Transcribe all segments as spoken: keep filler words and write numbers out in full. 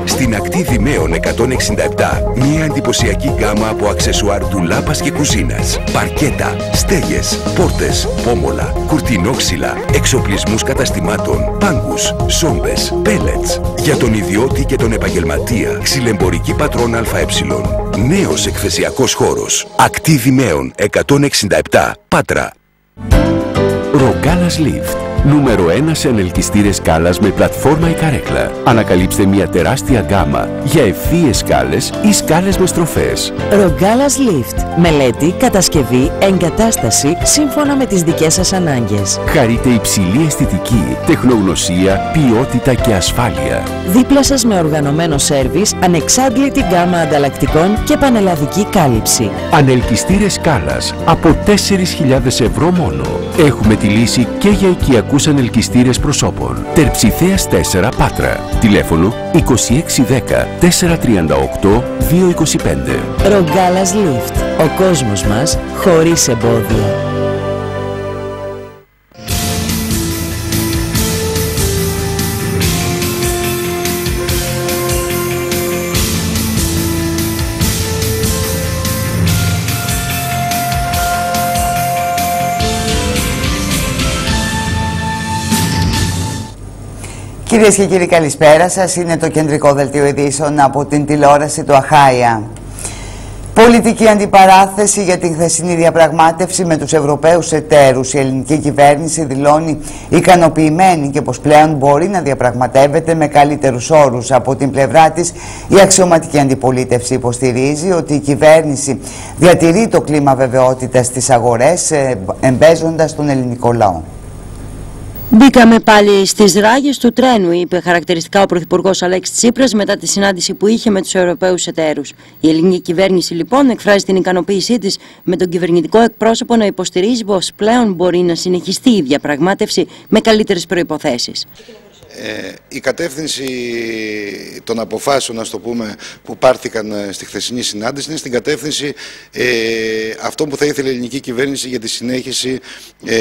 Στην ακτή Δημαίων εκατόν εξήντα επτά, μια εντυπωσιακή γκάμα από αξεσουάρ ντουλάπας και κουζίνας, παρκέτα, στέγες, πόρτες, πόμολα, κουρτινόξυλα, εξοπλισμούς καταστημάτων, πάγκους, σόμπες, πέλετς. Για τον ιδιώτη και τον επαγγελματία, ξυλεμπορική πατρών ΑΕ. Νέος εκθεσιακός χώρος. Ακτή Δημαίων εκατόν εξήντα επτά, Πάτρα. Ρογκάλας Lift. Νούμερο ένα σε ανελκυστήρες σκάλας με πλατφόρμα ή καρέκλα. Ανακαλύψτε μια τεράστια γκάμα για ευθείες σκάλες ή σκάλες με στροφές. Ρογκάλας Lift. Μελέτη, κατασκευή, εγκατάσταση σύμφωνα με τις δικές σας ανάγκες. Χαρείτε υψηλή αισθητική, τεχνογνωσία, ποιότητα και ασφάλεια. Δίπλα σας με οργανωμένο σέρβις, ανεξάντλητη γκάμα ανταλλακτικών και πανελλαδική κάλυψη. Ανελκυστήρες σκάλας από τέσσερις χιλιάδες ευρώ μόνο. Έχουμε τη λύση και για οικιακούς ανελκυστήρες προσώπων. Τερψιθέας τέσσερα, Πάτρα. Τηλέφωνο είκοσι έξι δέκα τετρακόσια τριάντα οκτώ διακόσια είκοσι πέντε. Ρογκάλας Lift. Ο κόσμος μας χωρίς εμπόδια. Κυρίες και κύριοι, καλησπέρα σας. Είναι το κεντρικό δελτίο ειδήσεων από την τηλεόραση του Αχάια. Πολιτική αντιπαράθεση για την χθεσινή διαπραγμάτευση με τους Ευρωπαίους εταίρους. Η ελληνική κυβέρνηση δηλώνει ικανοποιημένη και πως πλέον μπορεί να διαπραγματεύεται με καλύτερους όρους. Από την πλευρά της, η αξιωματική αντιπολίτευση υποστηρίζει ότι η κυβέρνηση διατηρεί το κλίμα βεβαιότητας στις αγορές, εμπέζοντας τον ελληνικό λαό. Μπήκαμε πάλι στις ράγες του τρένου, είπε χαρακτηριστικά ο Πρωθυπουργός Αλέξης Τσίπρας μετά τη συνάντηση που είχε με τους Ευρωπαίους εταίρους. Η ελληνική κυβέρνηση λοιπόν εκφράζει την ικανοποίησή της με τον κυβερνητικό εκπρόσωπο να υποστηρίζει πως πλέον μπορεί να συνεχιστεί η διαπραγμάτευση με καλύτερες προϋποθέσεις. Ε, η κατεύθυνση των αποφάσεων, ας το πούμε, που πάρθηκαν στη χθεσινή συνάντηση είναι στην κατεύθυνση ε, αυτό που θα ήθελε η ελληνική κυβέρνηση για τη συνέχιση ε,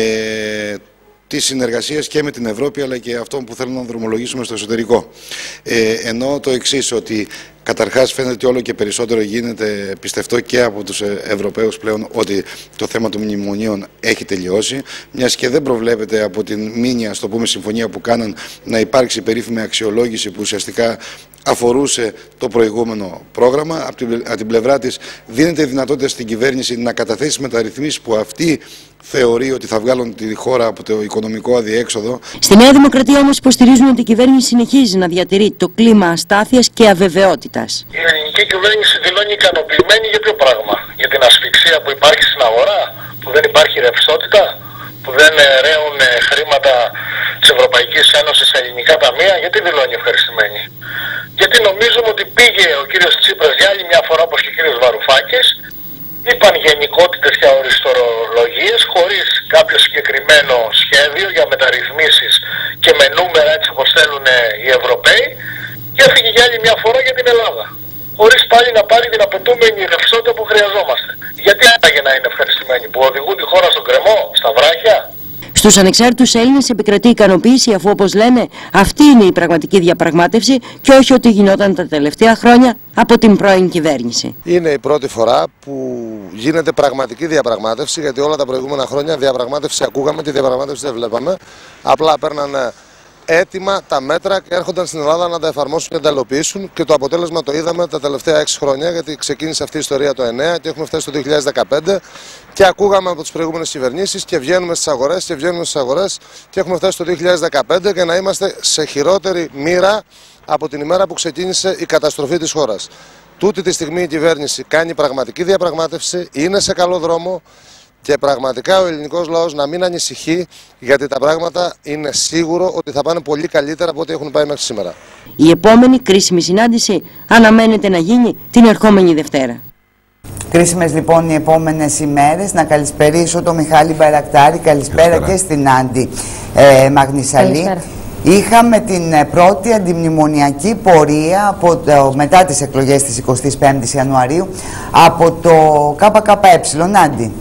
της συνεργασίας και με την Ευρώπη, αλλά και αυτό που θέλουμε να δρομολογήσουμε στο εσωτερικό. Ε, ενώ το εξής, ότι καταρχάς φαίνεται ότι όλο και περισσότερο γίνεται πιστευτό και από τους Ευρωπαίους πλέον ότι το θέμα των μνημονίων έχει τελειώσει, μιας και δεν προβλέπεται από την μήνυα, ας το πούμε, συμφωνία που κάναν να υπάρξει περίφημη αξιολόγηση που ουσιαστικά αφορούσε το προηγούμενο πρόγραμμα. Από την, από την πλευρά της δίνεται δυνατότητα στην κυβέρνηση να καταθέσει μεταρρυθμίσεις που αυτή θεωρεί ότι θα βγάλουν τη χώρα από το οικονομικό αδιέξοδο. Στη Νέα Δημοκρατία όμως υποστηρίζουν ότι η κυβέρνηση συνεχίζει να διατηρεί το κλίμα αστάθειας και αβεβαιότητας. Η ελληνική κυβέρνηση δηλώνει ικανοποιημένη για ποιο πράγμα? Για την ασφυξία που υπάρχει στην αγορά, που δεν υπάρχει ρευστότητα, που δεν ρέουν χρήματα της Ευρωπαϊκής Ένωσης σε ελληνικά ταμεία? Γιατί δηλώνει ευχαριστημένη? Γιατί νομίζουμε ότι πήγε ο κύριος Τσίπρας για άλλη μια φορά, όπως και ο κύριος Βαρουφάκης, είπαν γενικότητες και αοριστορολογίες χωρίς κάποιο συγκεκριμένο σχέδιο για μεταρρυθμίσεις και με νούμερα έτσι όπως θέλουν οι Ευρωπαίοι, και έφυγε για άλλη μια φορά για την Ελλάδα, χωρίς πάλι να πάρει την απαιτούμενη ρευστότητα που χρειαζόμαστε. Γιατί άραγε να είναι ευχαριστημένοι? Που οδηγούν τη χώρα στον κρεμό, στα βράχια? Στους ανεξάρτητους Έλληνες επικρατεί ικανοποίηση, αφού, όπως λένε, αυτή είναι η πραγματική διαπραγμάτευση και όχι ό,τι γινόταν τα τελευταία χρόνια από την πρώην κυβέρνηση. Είναι η πρώτη φορά που γίνεται πραγματική διαπραγμάτευση, γιατί όλα τα προηγούμενα χρόνια διαπραγμάτευση ακούγαμε, τη διαπραγμάτευση δεν βλέπαμε. Απλά παίρνανε έτοιμα τα μέτρα και έρχονταν στην Ελλάδα να τα εφαρμόσουν και να τα υλοποιήσουν, και το αποτέλεσμα το είδαμε τα τελευταία έξι χρόνια, γιατί ξεκίνησε αυτή η ιστορία το εννέα και έχουμε φτάσει το δύο χιλιάδες δεκαπέντε και ακούγαμε από τις προηγούμενες κυβερνήσεις και βγαίνουμε στις αγορές και βγαίνουμε στις αγορές και έχουμε φτάσει το δύο χιλιάδες δεκαπέντε και να είμαστε σε χειρότερη μοίρα από την ημέρα που ξεκίνησε η καταστροφή της χώρας. Τούτη τη στιγμή η κυβέρνηση κάνει πραγματική διαπραγμάτευση, είναι σε καλό δρόμο. Και πραγματικά ο ελληνικός λαός να μην ανησυχεί, γιατί τα πράγματα είναι σίγουρο ότι θα πάνε πολύ καλύτερα από ό,τι έχουν πάει μέχρι σήμερα. Η επόμενη κρίσιμη συνάντηση αναμένεται να γίνει την ερχόμενη Δευτέρα. Κρίσιμες λοιπόν οι επόμενες ημέρες. Να καλησπερίσω τον Μιχάλη Μπαϊρακτάρη. Καλησπέρα, καλησπέρα. Και στην Άντι ε, Μαγνησαλή. Καλησπέρα. Είχαμε την πρώτη αντιμνημονιακή πορεία από το, μετά τις εκλογές της εικοστής πέμπτης Ιανουαρίου από το ΚΚΕ, Άντι.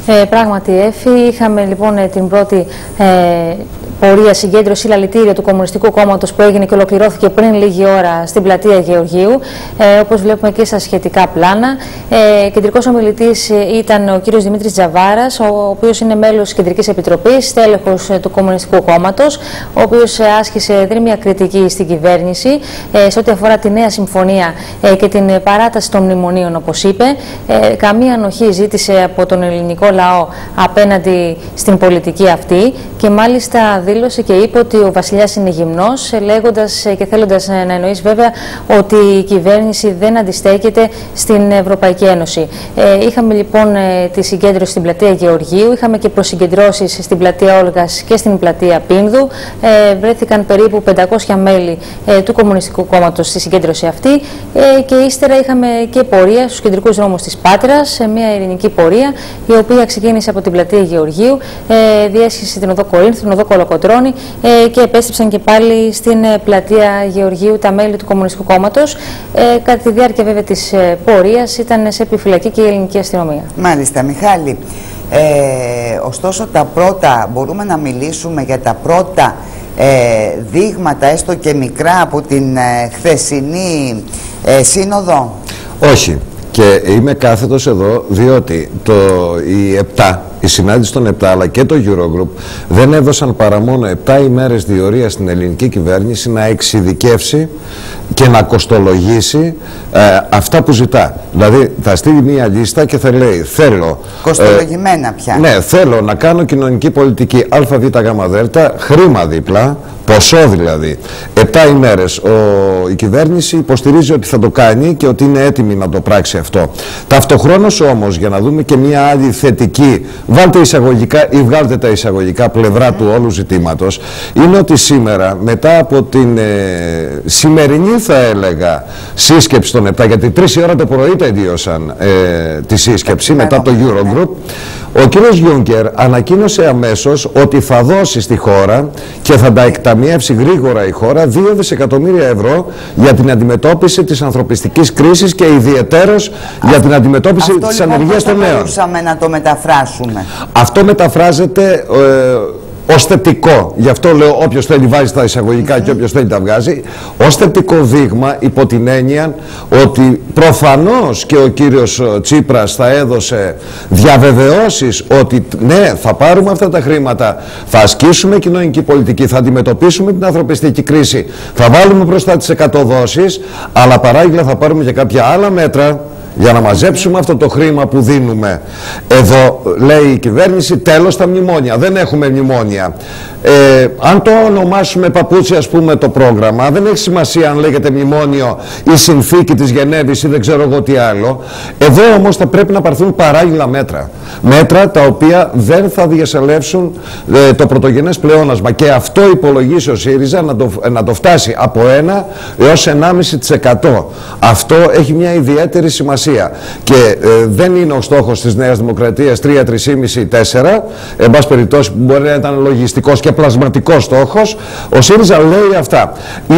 Ε, πράγματι, Έφη, είχαμε λοιπόν την πρώτη ε, πορεία συγκέντρωση συλλαλητήρια του Κομμουνιστικού Κόμματος που έγινε και ολοκληρώθηκε πριν λίγη ώρα στην πλατεία Γεωργίου, ε, όπως βλέπουμε και στα σχετικά πλάνα. Ε, κεντρικός ομιλητής ήταν ο κύριος Δημήτρης Τζαβάρας, ο οποίος είναι μέλος της Κεντρικής Επιτροπής, τέλεχος του Κομμουνιστικού Κόμματος, ο οποίος άσκησε δεν μια κριτική στην κυβέρνηση ε, σε ό,τι αφορά τη νέα συμφωνία ε, και την παράταση των μνημονίων, όπως είπε. Ε, καμία ανοχή ζήτησε από τον ελληνικό λαό απέναντι στην πολιτική αυτή και μάλιστα δήλωσε και είπε ότι ο βασιλιάς είναι γυμνός, λέγοντας και θέλοντας να εννοήσει βέβαια ότι η κυβέρνηση δεν αντιστέκεται στην Ευρωπαϊκή Ένωση. Ε, είχαμε λοιπόν ε, τη συγκέντρωση στην πλατεία Γεωργίου, είχαμε και προσυγκεντρώσεις στην πλατεία Όλγας και στην πλατεία Πίνδου. Ε, βρέθηκαν περίπου πεντακόσια μέλη ε, του Κομμουνιστικού Κόμματος στη συγκέντρωση αυτή ε, και ύστερα είχαμε και πορεία στους κεντρικούς δρόμους της Πάτρας, σε μια ειρηνική πορεία η οποία ξεκίνησε από την πλατεία Γεωργίου, ε, διέσχισε την οδό Κορίνθου, την οδό Κολοκοτρώνη ε, και επέστρεψαν και πάλι στην ε, πλατεία Γεωργίου τα μέλη του Κομμουνιστικού Κόμματος. Ε, κατά τη διάρκεια βέβαια της ε, πορείας ήταν σε επιφυλακή και η ελληνική αστυνομία. Μάλιστα, Μιχάλη. Ε, ωστόσο τα πρώτα, μπορούμε να μιλήσουμε για τα πρώτα ε, δείγματα, έστω και μικρά, από την ε, χθεσινή ε, σύνοδο? Όχι. Και είμαι κάθετος εδώ διότι το, οι επτά, η συνάντηση των επτά αλλά και το Eurogroup δεν έδωσαν παρά μόνο επτά ημέρες διορία στην ελληνική κυβέρνηση να εξειδικεύσει και να κοστολογήσει ε, αυτά που ζητά. Δηλαδή θα στείλει μια λίστα και θα λέει θέλω... Κοστολογημένα ε, πια. Ναι, θέλω να κάνω κοινωνική πολιτική ΑΒΓΔ, χρήμα δίπλα, ποσό δηλαδή. Επτά ημέρες ο, η κυβέρνηση υποστηρίζει ότι θα το κάνει και ότι είναι έτοιμη να το πράξει αυτό. Ταυτοχρόνως όμως, για να δούμε και μια άλλη θετική, βάλτε εισαγωγικά ή βγάλτε τα εισαγωγικά πλευρά του όλου ζητήματος, είναι ότι σήμερα, μετά από την ε, σημερινή θα έλεγα σύσκεψη των επτά, γιατί τρεις η ώρα το πρωί τελείωσαν ε, τη σύσκεψη μετά το Eurogroup, ο κύριος Γιούνκερ ανακοίνωσε αμέσως ότι θα δώσει στη χώρα και θα τα εκταμιεύσει γρήγορα η χώρα δύο δισεκατομμύρια ευρώ για την αντιμετώπιση της ανθρωπιστικής κρίσης και ιδιαιτέρως για την αντιμετώπιση αυτό, της λοιπόν, ανεργίας των νέων. Αυτό μπορούσαμε να το μεταφράσουμε? Αυτό μεταφράζεται ε, ως θετικό, γι' αυτό λέω όποιος θέλει βάζει τα εισαγωγικά mm-hmm. και όποιος θέλει τα βγάζει, ως θετικό δείγμα υπό την έννοια ότι προφανώς και ο κύριος Τσίπρας θα έδωσε διαβεβαιώσεις ότι ναι, θα πάρουμε αυτά τα χρήματα, θα ασκήσουμε κοινωνική πολιτική, θα αντιμετωπίσουμε την ανθρωπιστική κρίση, θα βάλουμε μπροστά τις εκατοδόσεις, αλλά παράλληλα θα πάρουμε και κάποια άλλα μέτρα για να μαζέψουμε αυτό το χρήμα που δίνουμε. Εδώ λέει η κυβέρνηση τέλος τα μνημόνια, δεν έχουμε μνημόνια. Ε, αν το ονομάσουμε παπούτσι ας πούμε το πρόγραμμα, δεν έχει σημασία αν λέγεται μνημόνιο ή συνθήκη της Γενέβης ή δεν ξέρω εγώ τι άλλο. Εδώ όμως θα πρέπει να πάρθουν παράλληλα μέτρα. Μέτρα τα οποία δεν θα διασαλεύσουν ε, το πρωτογενές πλεόνασμα, και αυτό υπολογίζει ο ΣΥΡΙΖΑ να το, να το φτάσει από ένα έως ενάμιση τοις εκατό. Αυτό έχει μια ιδιαίτερη σημασία και ε, δεν είναι ο στόχος της Νέας Δημοκρατίας τρία, τρία κόμμα πέντε, τέσσερα, εν πάση περιπτώσει που μπορεί να ήταν λογιστικός και πλασματικός στόχος. Ο ΣΥΡΙΖΑ λέει αυτά. Η,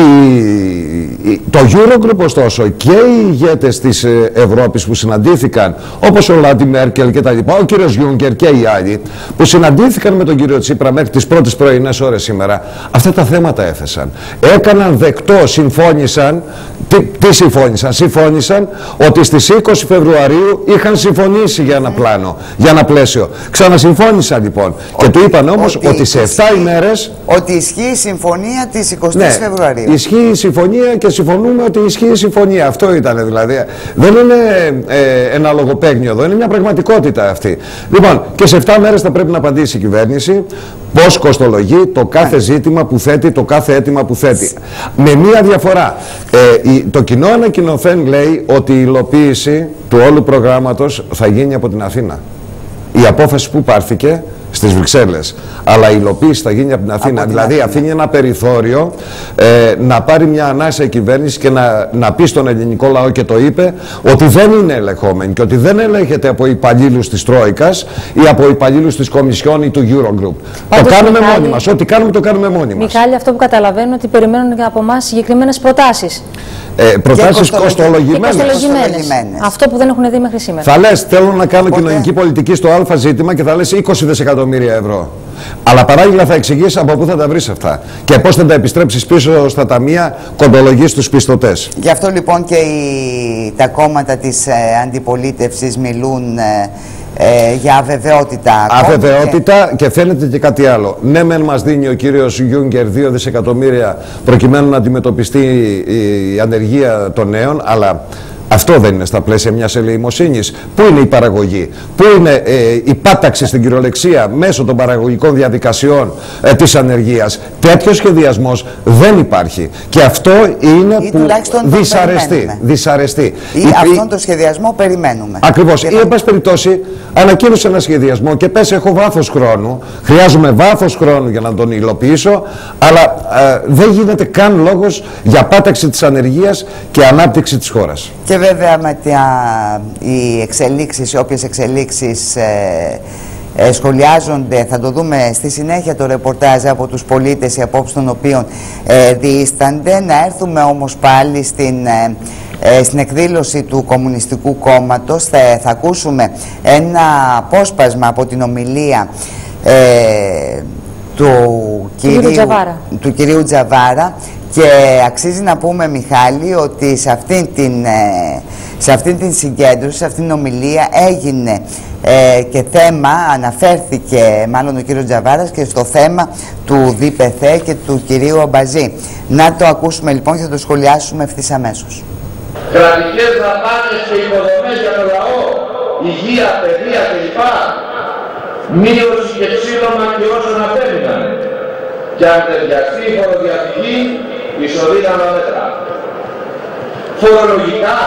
η, το Eurogroup ωστόσο και οι ηγέτες της Ευρώπης που συναντήθηκαν, όπως ο Λάντι Μέρκελ και τα λοιπά, ο κύριος Γιούνκερ και οι άλλοι που συναντήθηκαν με τον κύριο Τσίπρα μέχρι τις πρώτες πρωινές ώρες σήμερα, αυτά τα θέματα έθεσαν. Έκαναν δεκτό, συμφώνησαν. Τι, τι συμφώνησαν? Συμφώνησαν ότι στις είκοσι Φεβρουαρίου είχαν συμφωνήσει για ένα πλάνο, για ένα πλαίσιο. Ξανασυμφώνησαν λοιπόν. Ότι, και του είπαν όμως ότι, ότι σε επτά ημέρες... Ότι ισχύει η συμφωνία της εικοστής ναι, Φεβρουαρίου. Ισχύει η συμφωνία και συμφωνούμε ότι ισχύει η συμφωνία. Αυτό ήταν δηλαδή. Δεν είναι ε, ένα λογοπαίγνιο εδώ, είναι μια πραγματικότητα αυτή. Λοιπόν, και σε επτά μέρες θα πρέπει να απαντήσει η κυβέρνηση πώς κοστολογεί το κάθε ζήτημα που θέτει, το κάθε αίτημα που θέτει. Με μία διαφορά. Ε, η, το κοινό ανακοινωθέν λέει ότι η υλοποίηση του όλου προγράμματος θα γίνει από την Αθήνα. Η απόφαση που πάρθηκε στις Βρυξέλλες, αλλά η υλοποίηση θα γίνει από την Αθήνα. Από δηλαδή την Αθήνα. Αφήνει ένα περιθώριο ε, να πάρει μια ανάσα η κυβέρνηση και να, να πει στον ελληνικό λαό, και το είπε, ότι δεν είναι ελεγχόμενη και ότι δεν ελέγχεται από υπαλλήλους της Τρόικας ή από υπαλλήλους της Κομισιόν ή του Eurogroup. Πάντως, το κάνουμε Μιχάλη, μόνοι μας. Ό,τι κάνουμε το κάνουμε μόνοι μας. Μιχάλη, αυτό που καταλαβαίνω ότι περιμένουν και από εμάς συγκεκριμένες προτάσεις. ε, προτάσεις κοστολογημένες. κοστολογημένες. Αυτό που δεν έχουν δει μέχρι σήμερα. Θα λες, θέλω να κάνω Οπότε... κοινωνική πολιτική στο α ζήτημα και θα λες είκοσι δισεκατομμύρια ευρώ. Αλλά παράλληλα θα εξηγείς από πού θα τα βρεις αυτά και πώς θα τα επιστρέψεις πίσω στα ταμεία, κοντολογείς τους πιστωτές. Γι' αυτό λοιπόν και οι, τα κόμματα της ε, αντιπολίτευσης μιλούν ε, ε, για αβεβαιότητα. Αβεβαιότητα και... και φαίνεται και κάτι άλλο. Ναι, μεν μας δίνει ο κύριος Γιούγκερ δύο δισεκατομμύρια προκειμένου να αντιμετωπιστεί η ανεργία των νέων, αλλά αυτό δεν είναι στα πλαίσια μιας ελεημοσύνης. Πού είναι η παραγωγή, πού είναι ε, η πάταξη στην κυριολεξία μέσω των παραγωγικών διαδικασιών ε, της ανεργίας. Τέτοιος σχεδιασμός δεν υπάρχει. Και αυτό είναι ή που δυσαρεστεί. δυσαρεστεί. Ή η, αυτόν η... τον σχεδιασμό περιμένουμε. Ακριβώς. Ή, εν πάση περιπτώσει, ανακοίνωσε ένα σχεδιασμό και πες έχω βάθος χρόνου, χρειάζομαι βάθος χρόνου για να τον υλοποιήσω, αλλά ε, δεν γίνεται καν λόγος για πάταξη της ανεργίας και ανάπτυξη της χώρας. Και βέβαια με τα, οι εξελίξεις, οι όποιες εξελίξεις ε, ε, σχολιάζονται, θα το δούμε στη συνέχεια το ρεπορτάζ από τους πολίτες οι απόψεις των οποίων ε, διήστανται. Να έρθουμε όμως πάλι στην, ε, ε, στην εκδήλωση του Κομμουνιστικού Κόμματος. Θα, θα ακούσουμε ένα απόσπασμα από την ομιλία ε, του, κυρίου, Τζαβάρα. του κυρίου Τζαβάρα. Και αξίζει να πούμε, Μιχάλη, ότι σε αυτήν την, σε αυτήν την συγκέντρωση, σε αυτήν την ομιλία έγινε ε, και θέμα, αναφέρθηκε μάλλον ο κύριος Τζαβάρας και στο θέμα του ΔΠΘ και του κυρίου Αμπαζή. Να το ακούσουμε λοιπόν και θα το σχολιάσουμε ευθύς αμέσως. Κρατικές δαπάνες και υποδομές για το λαό, υγεία, παιδεία κλπ. Μείωση και ξύλωμα και όσων απέμειναν. Και αν ταιριαστεί η φοροδιαφυγή, ισοδύναμα μέτρα. Φορολογικά,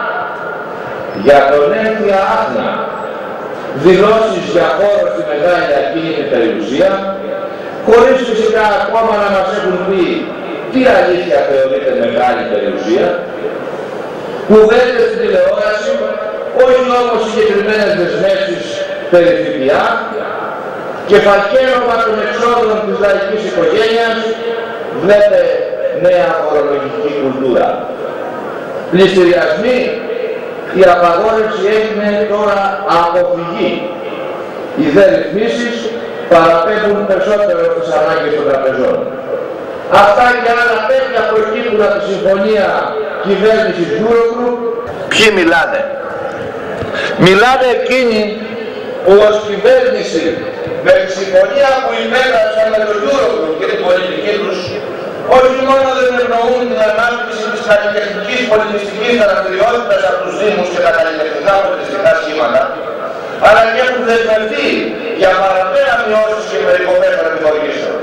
για τον έμφυα άθνα, δηλώσεις για χώρο στη μεγάλη ακίνητη περιουσία, χωρίς φυσικά ακόμα να μας έχουν πει τι αλήθεια θεωρείται μεγάλη περιουσία, κουβέντες στην τηλεόραση, όχι όμως συγκεκριμένες δεσμεύσεις περί ΦΠΑ, κεφαλκαίρωμα των εξόδων της λαϊκής οικογένειας, βλέπε νέα φορολογική κουλτούρα. Πληστηριασμοί, η απαγόρευση έγινε τώρα αποφυγή. Οι δε ρυθμίσεις παραπέμπουν περισσότερο τις ανάγκες των τραπεζών. Αυτά και άλλα τέτοια προκύπτουν από τη συμφωνία κυβέρνησης Eurogroup. Ποιοι μιλάνε? Μιλάνε εκείνοι που ως κυβέρνηση με τη συμφωνία που υπέγραψαν με το Eurogroup και την πολιτική τους, όχι μόνο δεν ευνοούν την ανάπτυξη της καλλιτεχνικής πολιτιστικής δραστηριότητας από τους Δήμους και τα καλλιτεχνικά πολιτιστικά σχήματα, αλλά και έχουν δεσμευτεί για παραπέρα μειώσεις και περικοπές των επιχορηγήσεων.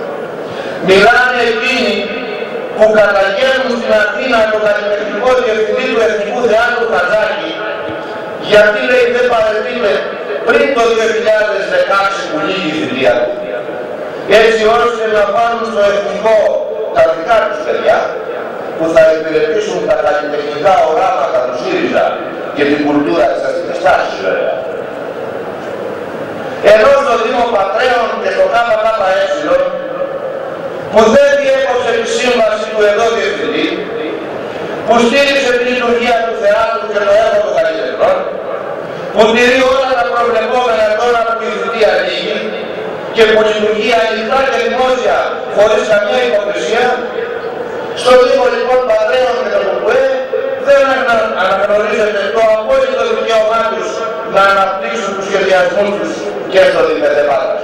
Μιλάνε εκείνοι που καταγγέλνουν στην Αθήνα τον καλλιτεχνικό διευθυντή του Εθνικού Θεάτρου Χατζάκη, γιατί λέει δεν παρεμβείτε πριν το δύο χιλιάδες δεκαέξι που λύγει η θητεία του. Έτσι ώστε να πάρουν στο εθνικό τα δικά τους παιδιά που θα υπηρετήσουν τα καλλιτεχνικά οράματα του ΣΥΡΙΖΑ και την κουλτούρα της αστικής τάξης βέβαια. Ενώ στο Δήμο Πατρέων και στο ΚΚΕ που δεν διέκοψε τη σύμβαση του εδώ διευθυντή, που στήριξε τη λειτουργία του θεάτρου και το έργο των καλλιτεχνών, που τηρεί όλα τα προβλεπόμενα τώρα που η θητεία λύγει και που λειτουργεί ανοιχτά και δημόσια χωρίς καμία υποκρισία, στο Δήμο λοιπόν Πατρέων και το ΚΚΕ δεν αναγνωρίζεται το απόλυτο δικαίωμά τους να αναπτύξουν τους σχεδιασμούς τους και στο ΔΠΘ Πάτρας.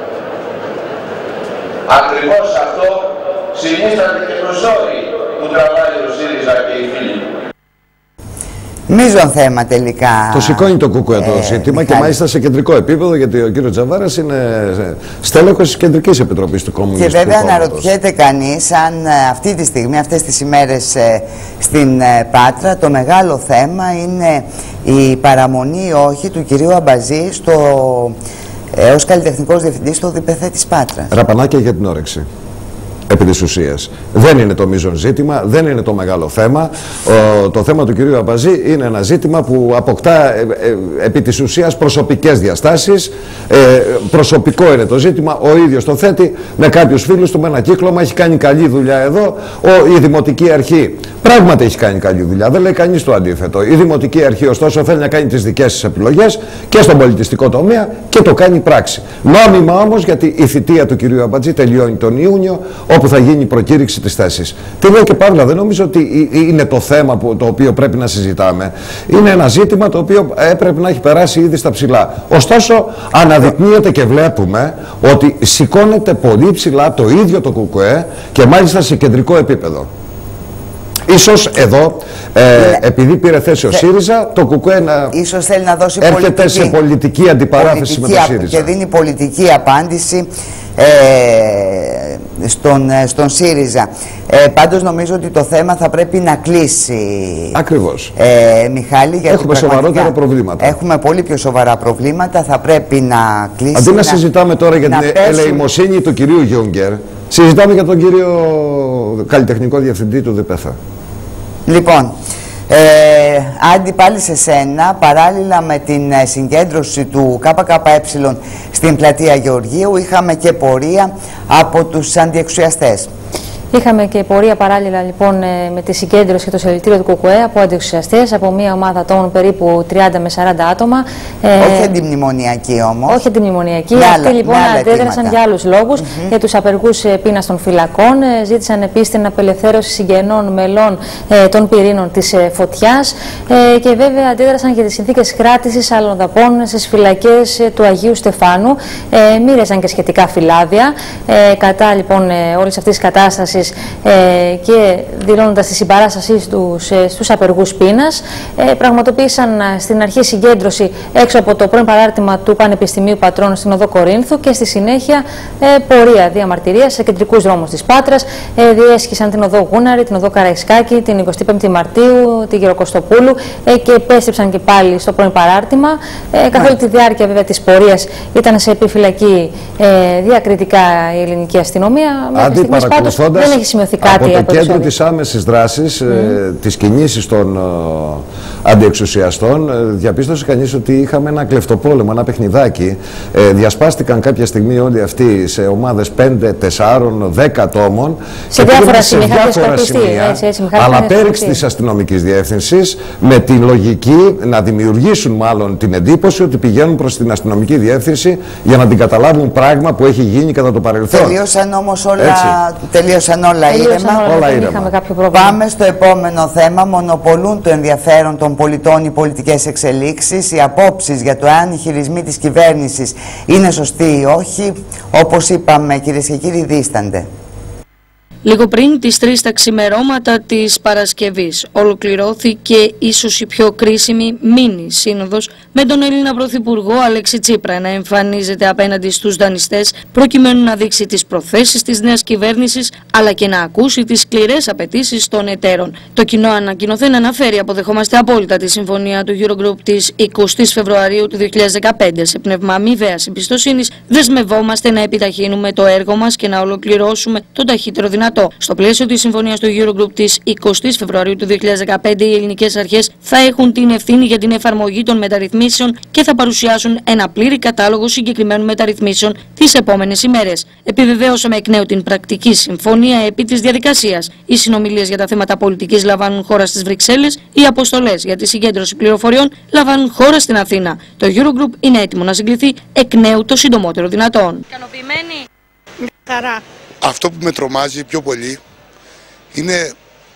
Ακριβώς αυτό συνίσταται και το ζόρι που τραβάει ο ΣΥΡΙΖΑ και οι φίλοι. Μείζον θέμα τελικά. Το σηκώνει το ΚΚΕ το ε, ζήτημα και μάλιστα σε κεντρικό επίπεδο, γιατί ο κύριος Τζαβάρας είναι στέλεχος της Κεντρικής Επιτροπής του Κομμουνιστικού Κόμματος. Και βέβαια Κόμματος. αναρωτιέται κανείς αν αυτή τη στιγμή, αυτές τις ημέρες στην Πάτρα, το μεγάλο θέμα είναι η παραμονή ή όχι του κυρίου Αμπαζή στο, ε, ως καλλιτεχνικός διευθυντής στο ΔΠΘ της Πάτρας. Ραπανάκια για την όρεξη. επί της ουσίας. Δεν είναι το μείζον ζήτημα, δεν είναι το μεγάλο θέμα. Ο, το θέμα του κυρίου Αμπαζή είναι ένα ζήτημα που αποκτά ε, ε, επί της ουσίας προσωπικές διαστάσεις. Ε, προσωπικό είναι το ζήτημα, ο ίδιος το θέτει με κάποιους φίλους του, με ένα κύκλωμα, έχει κάνει καλή δουλειά εδώ. Ο, η Δημοτική Αρχή πράγματι έχει κάνει καλή δουλειά, δεν λέει κανείς το αντίθετο. Η Δημοτική Αρχή ωστόσο θέλει να κάνει τις δικές της επιλογές και στον πολιτιστικό τομέα και το κάνει πράξη. Νόμιμα όμως, γιατί η θητεία του κυρίου Αμπατζή τελειώνει τον Ιούνιο, όπου θα γίνει η προκήρυξη της θέσης. Τι λέω και Παύλα, δεν νομίζω ότι είναι το θέμα που, το οποίο πρέπει να συζητάμε. Είναι ένα ζήτημα το οποίο έπρεπε να έχει περάσει ήδη στα ψηλά. Ωστόσο, αναδεικνύεται και βλέπουμε ότι σηκώνεται πολύ ψηλά το ίδιο το ΚΚΕ και μάλιστα σε κεντρικό επίπεδο. Ίσως εδώ, ε, επειδή πήρε θέση ο ΣΥΡΙΖΑ, το ΚΚΕ να ίσως θέλει να δώσει έρχεται πολιτική, σε πολιτική αντιπαράθεση πολιτική, με το ΣΥΡΙΖΑ. Και δίνει πολιτική απάντηση ε, στον, στον ΣΥΡΙΖΑ. Ε, πάντως νομίζω ότι το θέμα θα πρέπει να κλείσει. Ακριβώς. Ε, Μιχάλη, γιατί έχουμε σοβαρότερα προβλήματα. Έχουμε πολύ πιο σοβαρά προβλήματα. Θα πρέπει να κλείσει. Αντί να, να συζητάμε τώρα για την πέσουν... ελεημοσύνη του κυρίου Γιούγκερ, συζητάμε για τον κύριο καλλιτεχνικό διευθυντή του ΔΠΘ. Λοιπόν, ε, Άντι, πάλι σε σένα, παράλληλα με την συγκέντρωση του ΚΚΕ στην πλατεία Γεωργίου, είχαμε και πορεία από τους αντιεξουσιαστές. Είχαμε και πορεία παράλληλα λοιπόν με τη συγκέντρωση και το συλλαλητήριο του ΚΚΕ από αντιεξουσιαστές, από μια ομάδα ατόμων περίπου τριάντα με σαράντα άτομα. Όχι αντιμνημονιακή όμως. Όχι αντιμνημονιακή. Αυτοί λοιπόν αντέδρασαν για άλλους λόγους. Mm-hmm. Για τους απεργούς πείνας των φυλακών. Ζήτησαν επίσης την απελευθέρωση συγγενών μελών ε, των πυρήνων της ε, φωτιάς. Ε, και βέβαια αντέδρασαν για τις συνθήκες κράτησης αλλοδαπών στις φυλακές ε, του Αγίου Στεφάνου. Ε, μοίρασαν και σχετικά φυλάδια ε, κατά λοιπόν ε, όλης αυτής της κατάστασης. Ε, και δηλώνοντας τη συμπαράστασή τους ε, στους απεργούς πείνας, ε, πραγματοποίησαν ε, στην αρχή συγκέντρωση έξω από το πρώην παράρτημα του Πανεπιστημίου Πατρών στην Οδό Κορίνθου και στη συνέχεια ε, πορεία διαμαρτυρίας σε κεντρικούς δρόμους της Πάτρας. Ε, διέσχισαν την Οδό Γούναρη, την Οδό Καραϊσκάκη, την εικοστή πέμπτη Μαρτίου, την Γεροκοστοπούλου ε, και επέστρεψαν και πάλι στο πρώην παράρτημα. Ε, καθ' όλη τη διάρκεια βέβαια της πορείας ήταν σε επιφυλακή ε, διακριτικά η ελληνική αστυνομία. Μέχρι στιγμής πάντως δεν έχει σημειωθεί κάτι από το κέντρο της άμεσης δράσης, mm. ε, της κινήσης των ε, αντιεξουσιαστών, ε, διαπίστωσε κανείς ότι είχαμε ένα κλεφτοπόλεμο, ένα παιχνιδάκι. Ε, διασπάστηκαν κάποια στιγμή όλοι αυτοί σε ομάδες πέντε, τέσσερα, δέκα ατόμων. Σε διάφορα σημεία, σε διάφορα σημεία έτσι, έτσι, αλλά πέριξ της αστυνομικής διεύθυνσης, με τη λογική να δημιουργήσουν μάλλον την εντύπωση ότι πηγαίνουν προς την αστυνομική διεύθυνση για να την καταλάβουν πράγμα που έχει γίνει κατά το παρελθόν. Τελείωσαν όμως όλα, τελείωσαν όλα ήρεμα. Όλα, όλα ήρεμα. Πάμε στο επόμενο θέμα. Μονοπολούν το ενδιαφέρον των πολιτών οι πολιτικές εξελίξεις. Οι απόψεις για το εάν οι χειρισμοί της κυβέρνησης είναι σωστοί ή όχι, όπως είπαμε, κυρίες και κύριοι, δίστανται. Λίγο πριν τις τρεις τα ξημερώματα της Παρασκευής ολοκληρώθηκε ίσως η πιο κρίσιμη μίνι σύνοδος με τον Έλληνα Πρωθυπουργό Αλέξη Τσίπρα να εμφανίζεται απέναντι στους δανειστές προκειμένου να δείξει τις προθέσεις της νέας κυβέρνησης αλλά και να ακούσει τις σκληρές απαιτήσεις των εταίρων. Το κοινό ανακοινωθέν αναφέρει: αποδεχόμαστε απόλυτα τη συμφωνία του Eurogroup της εικοστής Φεβρουαρίου του δύο χιλιάδες δεκαπέντε. Σε πνεύμα αμοιβαίας εμπιστοσύνης δεσμευόμαστε να επιταχύνουμε το έργο μας και να ολοκληρώσουμε τον ταχύτερο δυνατό. Στο πλαίσιο της συμφωνίας του Eurogroup της εικοστής Φεβρουαρίου του δύο χιλιάδες δεκαπέντε, οι ελληνικές αρχές θα έχουν την ευθύνη για την εφαρμογή των μεταρρυθμίσεων και θα παρουσιάσουν ένα πλήρη κατάλογο συγκεκριμένων μεταρρυθμίσεων τις επόμενες ημέρες. Επιβεβαίωσαμε εκ νέου την πρακτική συμφωνία επί της διαδικασίας. Οι συνομιλίες για τα θέματα πολιτικής λαμβάνουν χώρα στις Βρυξέλλες, οι αποστολές για τη συγκέντρωση πληροφοριών λαμβάνουν χώρα στην Αθήνα. Το Eurogroup είναι έτοιμο να συγκληθεί εκ νέου το συντομότερο δυνατόν. Ικανοποιημένοι? Χαρά. Αυτό που με τρομάζει πιο πολύ είναι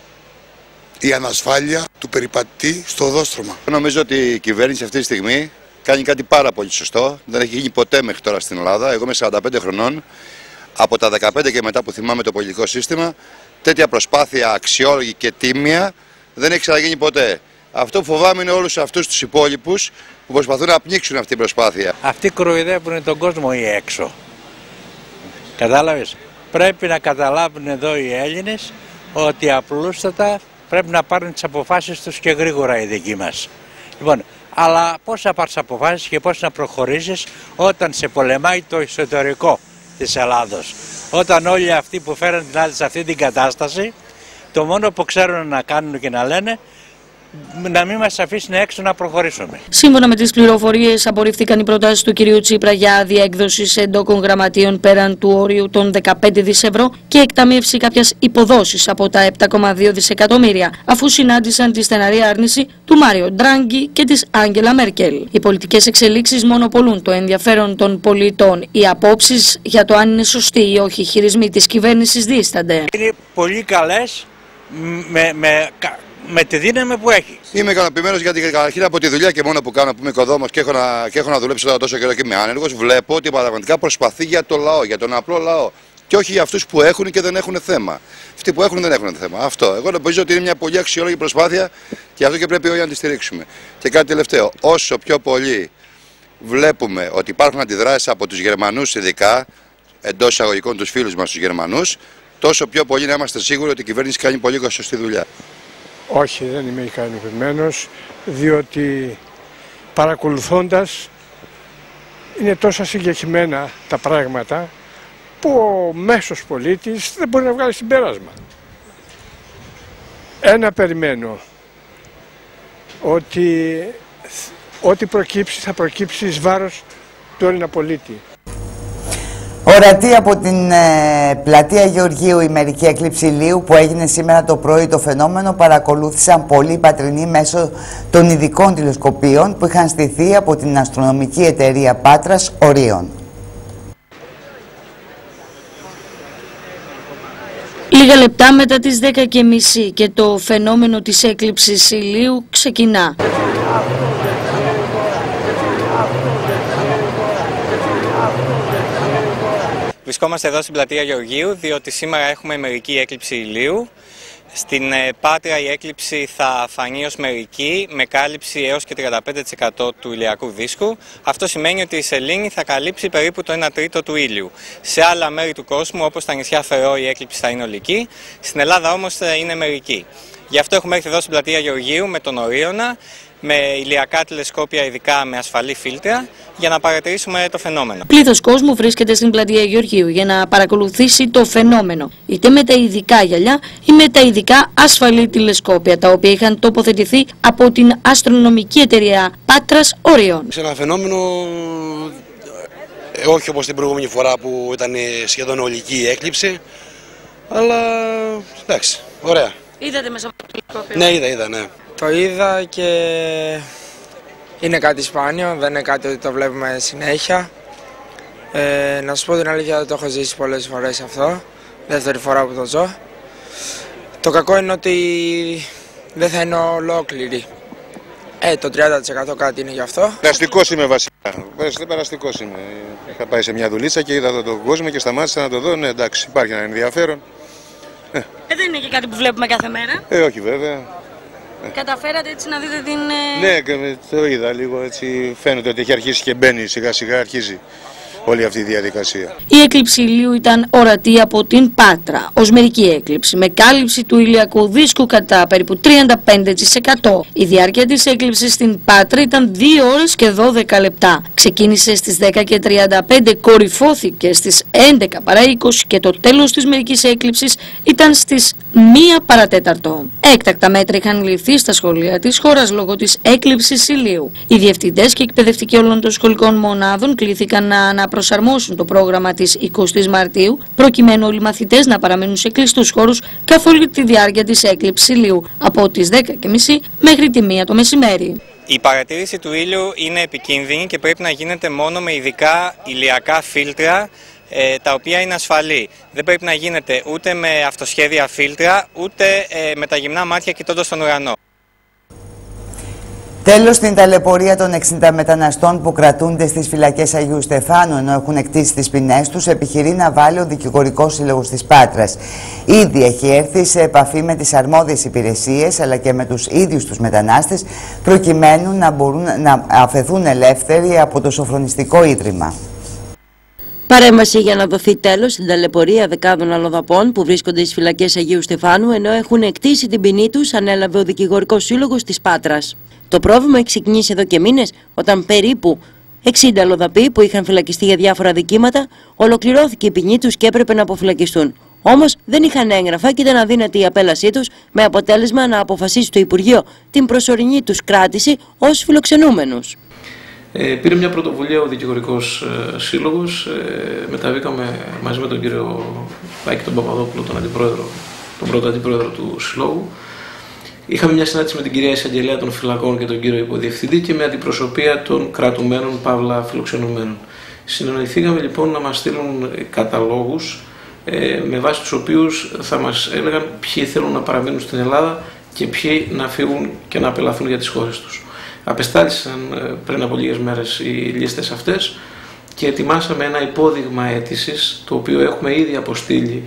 η ανασφάλεια του περιπατητή στο οδόστρωμα. Νομίζω ότι η κυβέρνηση αυτή τη στιγμή κάνει κάτι πάρα πολύ σωστό. Δεν έχει γίνει ποτέ μέχρι τώρα στην Ελλάδα. Εγώ είμαι σαράντα πέντε χρονών. Από τα δεκαπέντε και μετά που θυμάμαι το πολιτικό σύστημα, τέτοια προσπάθεια αξιόλογη και τίμια δεν έχει ξαναγίνει ποτέ. Αυτό που φοβάμαι είναι όλους αυτούς τους υπόλοιπους που προσπαθούν να πνίξουν αυτή την προσπάθεια. Αυτοί κοροϊδεύουν τον κόσμο ή έξω. Κατάλαβες. Πρέπει να καταλάβουν εδώ οι Έλληνες ότι απλούστατα πρέπει να πάρουν τις αποφάσεις τους και γρήγορα οι δικοί μας. Λοιπόν, αλλά πώς θα πάρεις αποφάσεις και πώς να προχωρήσεις όταν σε πολεμάει το εσωτερικό της Ελλάδος. όταν όλοι αυτοί που φέραν την άλλη σε αυτή την κατάσταση, το μόνο που ξέρουν να κάνουν και να λένε, να μην μας αφήσουν έξω να προχωρήσουμε. Σύμφωνα με τις πληροφορίες, απορρίφθηκαν οι προτάσεις του κυρίου Τσίπρα για άδεια έκδοσης εντόκων γραμματείων πέραν του όριου των δεκαπέντε δισευρώ και εκταμείευση κάποιας υποδόσεις από τα επτά κόμμα δύο δισεκατομμύρια, αφού συνάντησαν τη στεναρή άρνηση του Μάριο Ντράγκη και της Άγγελα Μέρκελ. Οι πολιτικές εξελίξεις μονοπολούν το ενδιαφέρον των πολιτών. Οι απόψεις για το αν είναι σωστοί ή όχι οι χειρισμοί της κυβέρνησης δίστανται. Είναι πολύ καλές με, με, με τη δύναμη που έχει. Είμαι ικανοποιημένος γιατί καταρχήν από τη δουλειά και μόνο που κάνω, που είμαι οικοδόμος και έχω να, και έχω να δουλέψω τώρα τόσο καιρό και είμαι άνεργος, βλέπω ότι πραγματικά προσπαθεί για το λαό, για τον απλό λαό. Και όχι για αυτούς που έχουν και δεν έχουν θέμα. Αυτοί που έχουν δεν έχουν θέμα. Αυτό. Εγώ νομίζω ότι είναι μια πολύ αξιόλογη προσπάθεια και αυτό και πρέπει όλοι να τη στηρίξουμε. Και κάτι τελευταίο. Όσο πιο πολύ βλέπουμε ότι υπάρχουν αντιδράσεις από τους Γερμανούς, ειδικά εντός εισαγωγικών τους φίλους μας τους Γερμανούς, τόσο πιο πολύ να είμαστε σίγουροι ότι η κυβέρνηση κάνει πολύ σωστή δουλειά. Όχι, δεν είμαι ικανοποιημένος, διότι παρακολουθώντας είναι τόσο συγκεκριμένα τα πράγματα που ο μέσος πολίτης δεν μπορεί να βγάλει συμπέρασμα. Ένα περιμένω, ότι ό,τι προκύψει θα προκύψει εις βάρος του Έλληνα πολίτη. Ορατή από την ε, πλατεία Γεωργίου η μερική έκλειψη ηλίου που έγινε σήμερα το πρωί, το φαινόμενο παρακολούθησαν πολλοί πατρινοί μέσω των ειδικών τηλεσκοπίων που είχαν στηθεί από την αστρονομική εταιρεία Πάτρας Ορίων. Λίγα λεπτά μετά τις δέκα και μισή και το φαινόμενο της έκλειψης ηλίου ξεκινά. Βρισκόμαστε εδώ στην πλατεία Γεωργίου διότι σήμερα έχουμε μερική έκλειψη ηλίου. Στην Πάτρα η έκλειψη θα φανεί ως μερική με κάλυψη έως και τριάντα πέντε τοις εκατό του ηλιακού δίσκου. Αυτό σημαίνει ότι η σελήνη θα καλύψει περίπου το ένα τρίτο του ήλιου. Σε άλλα μέρη του κόσμου όπως τα νησιά Φερό η έκλειψη θα είναι ολική, στην Ελλάδα όμως θα είναι μερική. Γι' αυτό έχουμε έρθει εδώ στην πλατεία Γεωργίου με τον Ορίωνα, με ηλιακά τηλεσκόπια ειδικά με ασφαλή φίλτρα για να παρατηρήσουμε το φαινόμενο. Πλήθος κόσμου βρίσκεται στην πλατεία Γεωργίου για να παρακολουθήσει το φαινόμενο, είτε με τα ειδικά γυαλιά ή με τα ειδικά ασφαλή τηλεσκόπια, τα οποία είχαν τοποθετηθεί από την αστρονομική εταιρεία Πάτρας Ορίων. Σε ένα φαινόμενο, ε, όχι όπως την προηγούμενη φορά που ήταν σχεδόν ολική η έκλειψη, αλλά εντάξει, ωραία. Είδατε μέσα από το τηλεσκόπιο? Ναι, είδα, είδα, ναι. Το είδα και είναι κάτι σπάνιο, δεν είναι κάτι ότι το βλέπουμε συνέχεια. Ε, να σου πω την αλήθεια, δεν το έχω ζήσει πολλές φορές αυτό, δεύτερη φορά που το ζω. Το κακό είναι ότι δεν θα είναι ολόκληρη. Ε, το τριάντα τοις εκατό κάτι είναι γι' αυτό. Περαστικός είμαι βασικά, περαστικός είμαι. Είχα πάει σε μια δουλίτσα και είδα τον κόσμο και σταμάτησα να το δω, ναι εντάξει, υπάρχει ένα ενδιαφέρον. Ε, δεν είναι και κάτι που βλέπουμε κάθε μέρα. Ε, όχι βέβαια. Καταφέρατε έτσι να δείτε την... Ναι, το είδα λίγο έτσι, φαίνεται ότι έχει αρχίσει και μπαίνει σιγά σιγά, αρχίζει όλη αυτή η διαδικασία. Η έκλειψη ηλίου ήταν ορατή από την Πάτρα ως μερική έκλειψη με κάλυψη του ηλιακού δίσκου κατά περίπου τριάντα πέντε τοις εκατό. Η διάρκεια της έκλειψης στην Πάτρα ήταν δύο ώρες και δώδεκα λεπτά. Ξεκίνησε στις δέκα και τριάντα πέντε, κορυφώθηκε στις έντεκα παρά είκοσι και το τέλος της μερικής έκλειψης ήταν στις μία παρατέταρτο. Έκτακτα μέτρα είχαν ληφθεί στα σχολεία της χώρας λόγω της έκλειψης ηλίου. Οι διευθυντές και εκπαιδευτικοί όλων των σχολικών μονάδων κλήθηκαν να αναπροσαρμόσουν το πρόγραμμα της εικοστής Μαρτίου, προκειμένου όλοι οι μαθητές να παραμείνουν σε κλειστούς χώρους καθ' όλη τη διάρκεια της έκλειψης ηλίου, από τις δέκα και μισή μέχρι τη μία το μεσημέρι. Η παρατήρηση του ήλιου είναι επικίνδυνη και πρέπει να γίνεται μόνο με ειδικά ηλιακά φίλτρα, ε, τα οποία είναι ασφαλή. Δεν πρέπει να γίνεται ούτε με αυτοσχέδια φίλτρα, ούτε ε, με τα γυμνά μάτια κοιτώντας τον ουρανό. Τέλος, στην ταλαιπωρία των εξήντα μεταναστών που κρατούνται στις φυλακές Αγίου Στεφάνου ενώ έχουν εκτίσει τις ποινές τους, επιχειρεί να βάλει ο Δικηγορικός Σύλλογος της Πάτρας. Ήδη έχει έρθει σε επαφή με τις αρμόδιες υπηρεσίες αλλά και με τους ίδιους τους μετανάστες προκειμένου να μπορούν να αφαιθούν ελεύθεροι από το Σοφρονιστικό Ίδρυμα. Παρέμβαση για να δοθεί τέλος στην ταλαιπωρία δεκάδων αλλοδαπών που βρίσκονται στις φυλακές Αγίου Στεφάνου ενώ έχουν εκτίσει την ποινή τους, ανέλαβε ο Δικηγορικός Σύλλογος της Πάτρας. Το πρόβλημα έχει ξεκινήσει εδώ και μήνες, όταν περίπου εξήντα αλλοδαποί που είχαν φυλακιστεί για διάφορα δικήματα, ολοκληρώθηκε η ποινή τους και έπρεπε να αποφυλακιστούν. Όμως δεν είχαν έγγραφα και ήταν αδύνατη η απέλασή τους, με αποτέλεσμα να αποφασίσει το Υπουργείο την προσωρινή τους κράτηση ως φιλοξενούμενους. Ε, πήρε μια πρωτοβουλία ο Δικηγορικός ε, Σύλλογος. Ε, μεταβήκαμε μαζί με τον κύριο Άκη τον Παπαδόπουλο, τον, αντιπρόεδρο, τον πρώτο αντιπρόεδρο του Συλλόγου. Είχαμε μια συνάντηση με την κυρία Εισαγγελέα των Φυλακών και τον κύριο Υποδιευθυντή και με αντιπροσωπεία των κρατουμένων παύλα φιλοξενουμένων. Συνεννοηθήκαμε λοιπόν να μας στείλουν καταλόγους ε, με βάση τους οποίους θα μας έλεγαν ποιοι θέλουν να παραμείνουν στην Ελλάδα και ποιοι να φύγουν και να απελαθούν για τις χώρες τους. Απεστάλησαν πριν από λίγες μέρες οι λίστες αυτές και ετοιμάσαμε ένα υπόδειγμα αίτησης, το οποίο έχουμε ήδη αποστείλει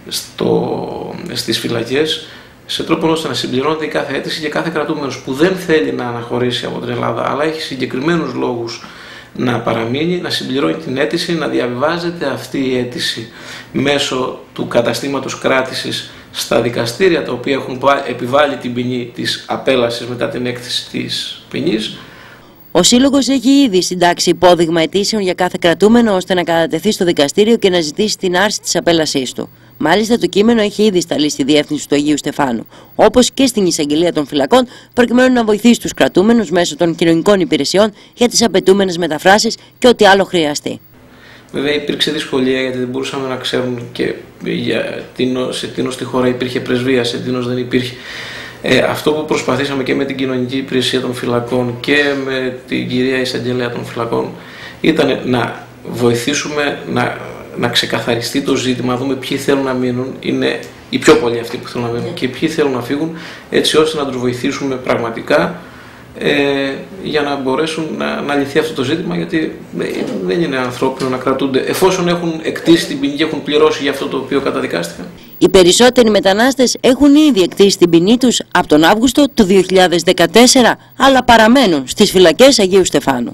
στο, στις φυλακές, σε τρόπο ώστε να συμπληρώνεται η κάθε αίτηση και κάθε κρατούμενος που δεν θέλει να αναχωρήσει από την Ελλάδα, αλλά έχει συγκεκριμένους λόγους να παραμείνει, να συμπληρώνει την αίτηση, να διαβιβάζεται αυτή η αίτηση μέσω του καταστήματος κράτησης στα δικαστήρια τα οποία έχουν επιβάλει την ποινή της απέλασης μετά την έκθεση της ποινής. Ο Σύλλογος έχει ήδη συντάξει υπόδειγμα αιτήσεων για κάθε κρατούμενο ώστε να κατατεθεί στο δικαστήριο και να ζητήσει την άρση της απέλασής του. Μάλιστα, το κείμενο έχει ήδη σταλεί στη διεύθυνση του Αγίου Στεφάνου, όπως και στην Εισαγγελία των Φυλακών, προκειμένου να βοηθήσει τους κρατούμενους μέσω των κοινωνικών υπηρεσιών για τις απαιτούμενες μεταφράσεις και ό,τι άλλο χρειαστεί. Βέβαια, υπήρξε δυσκολία γιατί δεν μπορούσαμε να ξέρουν και για τίνο, σε τίνο στη χώρα υπήρχε πρεσβεία, σε τίνο δεν υπήρχε. Ε, αυτό που προσπαθήσαμε και με την κοινωνική υπηρεσία των φυλακών και με την κυρία Εισαγγελέα των Φυλακών ήταν να βοηθήσουμε να, να ξεκαθαριστεί το ζήτημα, να δούμε ποιοι θέλουν να μείνουν, είναι οι πιο πολλοί αυτοί που θέλουν να μείνουν και ποιοι θέλουν να φύγουν, έτσι ώστε να τους βοηθήσουμε πραγματικά ε, για να μπορέσουν να, να λυθεί αυτό το ζήτημα, γιατί δεν είναι ανθρώπινο να κρατούνται εφόσον έχουν εκτίσει την ποινή και έχουν πληρώσει για αυτό το οποίο καταδικάστηκαν. Οι περισσότεροι μετανάστες έχουν ήδη εκτίσει την ποινή τους από τον Αύγουστο του δύο χιλιάδες δεκατέσσερα, αλλά παραμένουν στις φυλακές Αγίου Στεφάνου.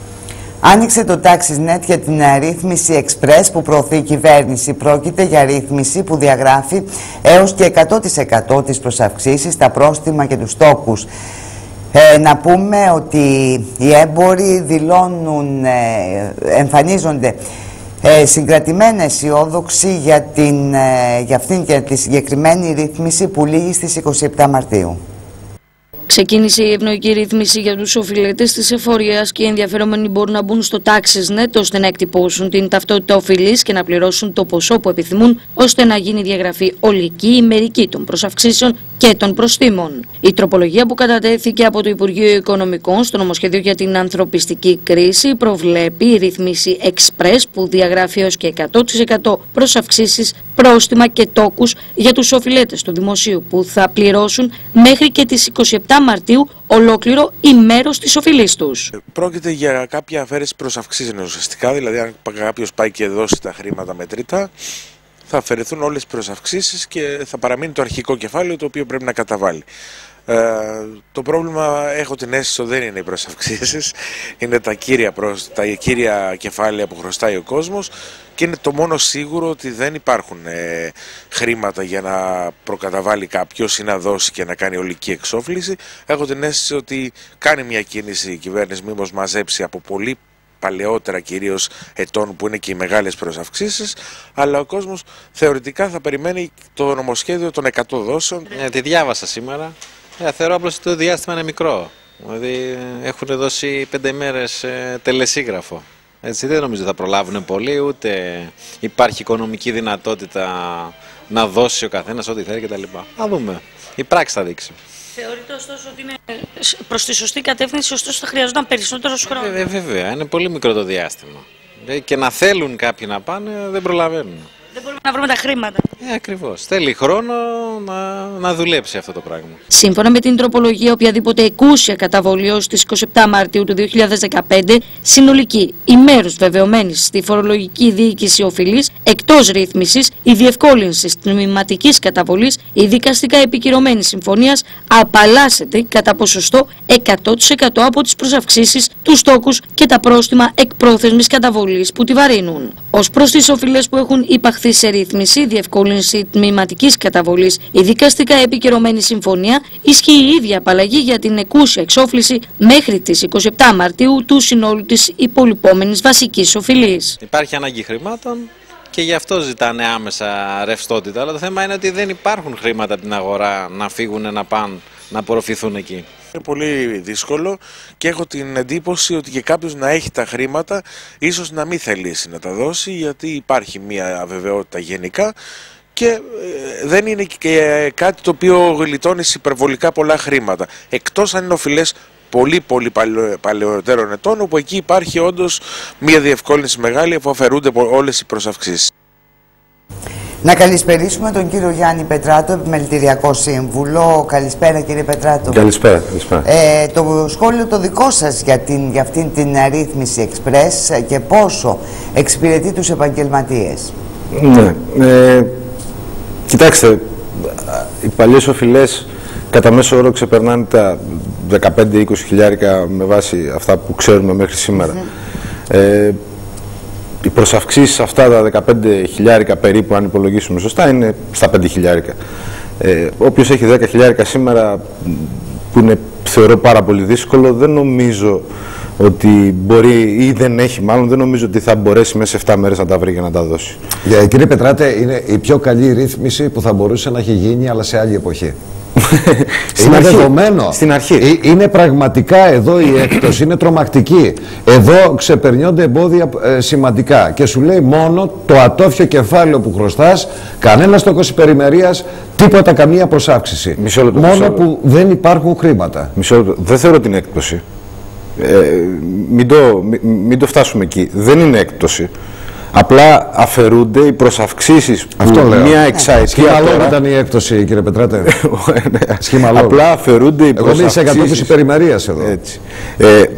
Άνοιξε το TaxisNet για την ρύθμιση Express που προωθεί η κυβέρνηση. Πρόκειται για ρύθμιση που διαγράφει έως και εκατό τοις εκατό της προσαυξήσεις στα πρόστιμα και τους τόκους. Ε, να πούμε ότι οι έμποροι δηλώνουν, ε, εμφανίζονται ε, συγκρατημένα αισιόδοξοι για, την, ε, για αυτήν και τη συγκεκριμένη ρύθμιση που λήγει στις είκοσι επτά Μαρτίου. Ξεκίνησε η ευνοϊκή ρύθμιση για τους οφειλέτες της εφορίας και οι ενδιαφερόμενοι μπορούν να μπουν στο TaxisNet ώστε να εκτυπώσουν την ταυτότητα οφειλής και να πληρώσουν το ποσό που επιθυμούν ώστε να γίνει διαγραφή ολική ή μερική των προσαυξήσεων και των προστίμων. Η τροπολογία που κατατέθηκε από το Υπουργείο Οικονομικών στο νομοσχέδιο για την ανθρωπιστική κρίση προβλέπει η ρύθμιση Express που διαγράφει έως και εκατό τοις εκατό προσαυξήσεις, πρόστιμα και τόκους για τους οφειλέτες του δημοσίου που θα πληρώσουν μέχρι και τις είκοσι επτά Μαρτίου ολόκληρο ή μέρος της οφειλής τους. Πρόκειται για κάποια αφαίρεση προσαυξήσεων ουσιαστικά, δηλαδή αν κάποιος πάει και δώσει τα χρήματα μετρητά, θα αφαιρεθούν όλες τις προσαυξήσεις και θα παραμείνει το αρχικό κεφάλαιο το οποίο πρέπει να καταβάλει. Ε, το πρόβλημα, έχω την αίσθηση ότι δεν είναι οι προσαυξήσεις, είναι τα κύρια, προς, τα κύρια κεφάλαια που χρωστάει ο κόσμος και είναι το μόνο σίγουρο ότι δεν υπάρχουν ε, χρήματα για να προκαταβάλει κάποιος ή να δώσει και να κάνει ολική εξόφληση. Έχω την αίσθηση ότι κάνει μια κίνηση η κυβέρνηση μήπως μαζέψει από πολύ παλαιότερα κυρίως ετών που είναι και οι μεγάλες προσαυξήσεις, αλλά ο κόσμος θεωρητικά θα περιμένει το νομοσχέδιο των εκατό δόσεων. Ε, τη διάβασα σήμερα. Ε, θεωρώ απλώς ότι το διάστημα είναι μικρό. Δηλαδή έχουν δώσει πέντε μέρες ε, τελεσίγραφο. Έτσι δεν νομίζω θα προλάβουν πολύ, ούτε υπάρχει οικονομική δυνατότητα να δώσει ο καθένας ό,τι θέλει κτλ. Θα δούμε. Η πράξη θα δείξει. Θεωρείτε ωστόσο ότι είναι προς τη σωστή κατεύθυνση, ωστόσο θα χρειαζόταν περισσότερος χρόνος. Ε, βέβαια, είναι πολύ μικρό το διάστημα. Ε, και να θέλουν κάποιοι να πάνε δεν προλαβαίνουν. Δεν μπορούμε να βρούμε τα χρήματα. Ε, ακριβώς. Θέλει χρόνο να, να δουλέψει αυτό το πράγμα. Σύμφωνα με την τροπολογία, οποιαδήποτε εκούσια καταβολή ως τις είκοσι επτά Μαρτίου του δύο χιλιάδες δεκαπέντε, συνολική ημέρους βεβαιωμένης στη φορολογική διοίκηση οφειλής, εκτός ρύθμισης, η διευκόλυνση της τμηματικής καταβολής, η δικαστικά επικυρωμένη συμφωνίας, απαλλάσσεται κατά ποσοστό εκατό τοις εκατό από τις προσαυξήσεις, τους τόκους και τα πρόστιμα εκπρόθεσμης καταβολής που τη βαρύνουν. Ως προς τις οφειλές που έχουν υπαχθεί σε ρύθμιση, διευκόλυνση τμηματικής καταβολής Η δικαστικά επικυρωμένη συμφωνία ισχύει η ίδια απαλλαγή για την εκούσια εξόφληση μέχρι τις είκοσι επτά Μαρτίου του συνόλου της υπολοιπόμενης βασικής οφειλής. Υπάρχει ανάγκη χρημάτων και γι' αυτό ζητάνε άμεσα ρευστότητα. Αλλά το θέμα είναι ότι δεν υπάρχουν χρήματα από την αγορά να φύγουν, να πάνε, να απορροφηθούν εκεί. Είναι πολύ δύσκολο και έχω την εντύπωση ότι και κάποιος να έχει τα χρήματα ίσως να μην θελήσει να τα δώσει, γιατί υπάρχει μια αβεβαιότητα γενικά και δεν είναι και κάτι το οποίο γλιτώνει υπερβολικά πολλά χρήματα, εκτός αν είναι οφειλές πολύ πολύ παλαιότερων ετών, όπου εκεί υπάρχει όντως μια διευκόλυνση μεγάλη αφού αφαιρούνται όλες οι προσαυξήσεις. Να καλησπερίσουμε τον κύριο Γιάννη Πετράτο, επιμελητηριακό σύμβουλο. Καλησπέρα κύριε Πετράτο. Καλησπέρα. καλησπέρα. Ε, το σχόλιο το δικό σας για, την, για αυτήν την ρύθμιση εξπρές και πόσο εξυπηρετεί τους επαγγελματίες. Ναι. Ε, κοιτάξτε, οι παλιές οφειλές κατά μέσο όρο ξεπερνάνε τα δεκαπέντε με είκοσι χιλιάρικα με βάση αυτά που ξέρουμε μέχρι σήμερα. Mm-hmm. ε, Οι προσαυξήσεις αυτά τα δεκαπέντε χιλιάρικα περίπου, αν υπολογίσουμε σωστά, είναι στα πέντε χιλιάρικα. Ε, όποιος έχει δέκα χιλιάρικα σήμερα, που είναι θεωρώ πάρα πολύ δύσκολο, δεν νομίζω ότι μπορεί, ή δεν έχει μάλλον, δεν νομίζω ότι θα μπορέσει μέσα σε επτά μέρες να τα βρει και να τα δώσει. Για, κύριε Πετράτε, είναι η πιο καλή ρύθμιση που θα μπορούσε να έχει γίνει, αλλά σε άλλη εποχή. Στην είναι αρχή. δεδομένο. Στην αρχή. Είναι πραγματικά εδώ η έκπτωση, είναι τρομακτική. Εδώ ξεπερνιόνται εμπόδια ε, σημαντικά και σου λέει μόνο το ατόφιο κεφάλαιο που χρωστάς, κανένα στόχος υπερημερίας, τίποτα, καμία προσάυξηση. Μισό λεπτό, μόνο μισό λεπτό. που δεν υπάρχουν χρήματα. Μισό λεπτό. Δεν θεωρώ την έκπτωση. Ε, μην, το, μην, μην το φτάσουμε εκεί. Δεν είναι έκπτωση. Απλά αφαιρούνται οι προσαυξήσεις που Αυτό λέω. μία εξαετία Σχήμα λόγου τώρα... ήταν η έκπτωση, κύριε Πετράτε. Σχήμα λόγου. Απλά αφαιρούνται οι προσαυξήσεις... Εγώ είμαι σε υπερημερίας εδώ. Έτσι. Ε, ε,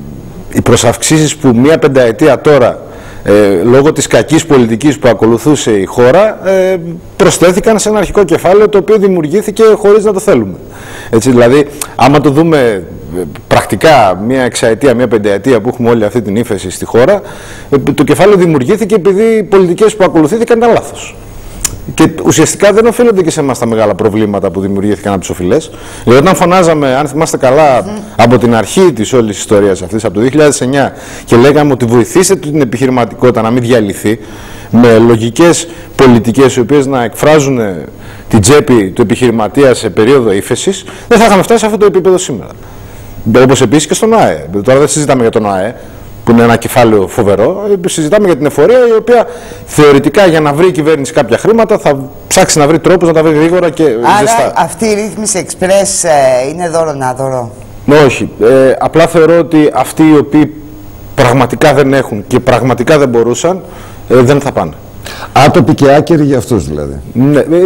οι προσαυξήσεις που μία πενταετία τώρα, ε, λόγω της κακής πολιτικής που ακολουθούσε η χώρα, ε, προσθέθηκαν σε ένα αρχικό κεφάλαιο το οποίο δημιουργήθηκε χωρίς να το θέλουμε. Έτσι, δηλαδή, άμα το δούμε πρακτικά μία εξαετία, μία πενταετία που έχουμε όλη αυτή την ύφεση στη χώρα, το κεφάλαιο δημιουργήθηκε επειδή οι πολιτικές που ακολουθήθηκαν ήταν λάθος. Και ουσιαστικά δεν οφείλονται και σε εμάς τα μεγάλα προβλήματα που δημιουργήθηκαν από τις οφειλές. Δηλαδή, όταν φωνάζαμε, αν θυμάστε καλά, mm. από την αρχή της όλης της ιστορίας αυτής, από το δύο χιλιάδες εννιά, και λέγαμε ότι βοηθήστε την επιχειρηματικότητα να μην διαλυθεί, με λογικές πολιτικές οι οποίες να εκφράζουν την τσέπη του επιχειρηματία σε περίοδο ύφεσης, δεν θα είχαμε φτάσει σε αυτό το επίπεδο σήμερα. Όπως επίσης και στον ΑΕ. Τώρα δεν συζητάμε για τον ΑΕ, που είναι ένα κεφάλαιο φοβερό. Συζητάμε για την εφορία, η οποία θεωρητικά για να βρει η κυβέρνηση κάποια χρήματα θα ψάξει να βρει τρόπους να τα βρει γρήγορα και Άρα, ζεστά. Άρα αυτή η ρύθμιση εξπρές ε, είναι δώρο να δώρο. Όχι. Ε, απλά θεωρώ ότι αυτοί οι οποίοι πραγματικά δεν έχουν και πραγματικά δεν μπορούσαν, ε, δεν θα πάνε. Άτοποι και άκεροι για αυτούς δηλαδή. Ναι, ε,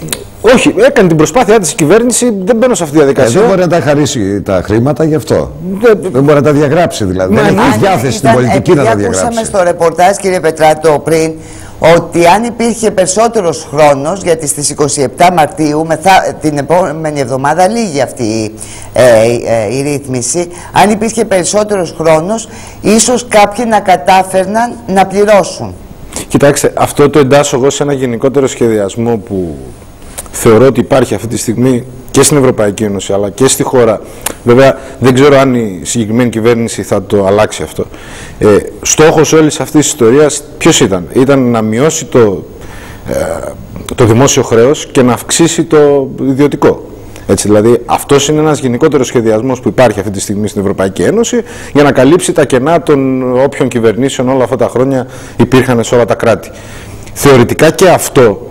όχι, έκανε την προσπάθειά της η κυβέρνηση, δεν μπαίνω σε αυτή τη διαδικασία. Ε, δεν μπορεί να τα χαρίσει τα χρήματα γι' αυτό. Δεν, δεν μπορεί να τα διαγράψει δηλαδή. Ναι, δεν έχει διάθεση στην πολιτική να τα διαγράψει. Ακούσαμε στο ρεπορτάζ, κύριε Πετράτο, πριν, ότι αν υπήρχε περισσότερος χρόνος, γιατί στις είκοσι επτά Μαρτίου, μεθα, την επόμενη εβδομάδα λύγει αυτή ε, ε, η ρύθμιση, αν υπήρχε περισσότερος χρόνος, ίσως κάποιοι να κατάφερναν να πληρώσουν. Κοιτάξτε, αυτό το εντάσσω εγώ σε ένα γενικότερο σχεδιασμό που θεωρώ ότι υπάρχει αυτή τη στιγμή και στην Ευρωπαϊκή Ένωση αλλά και στη χώρα. Βέβαια δεν ξέρω αν η συγκεκριμένη κυβέρνηση θα το αλλάξει αυτό. Ε, στόχος όλης αυτής της ιστορίας ποιος ήταν? Ήταν να μειώσει το, ε, το δημόσιο χρέος και να αυξήσει το ιδιωτικό. Έτσι, δηλαδή, αυτός είναι ένας γενικότερος σχεδιασμός που υπάρχει αυτή τη στιγμή στην Ευρωπαϊκή Ένωση για να καλύψει τα κενά των όποιων κυβερνήσεων όλα αυτά τα χρόνια υπήρχαν σε όλα τα κράτη. Θεωρητικά και αυτό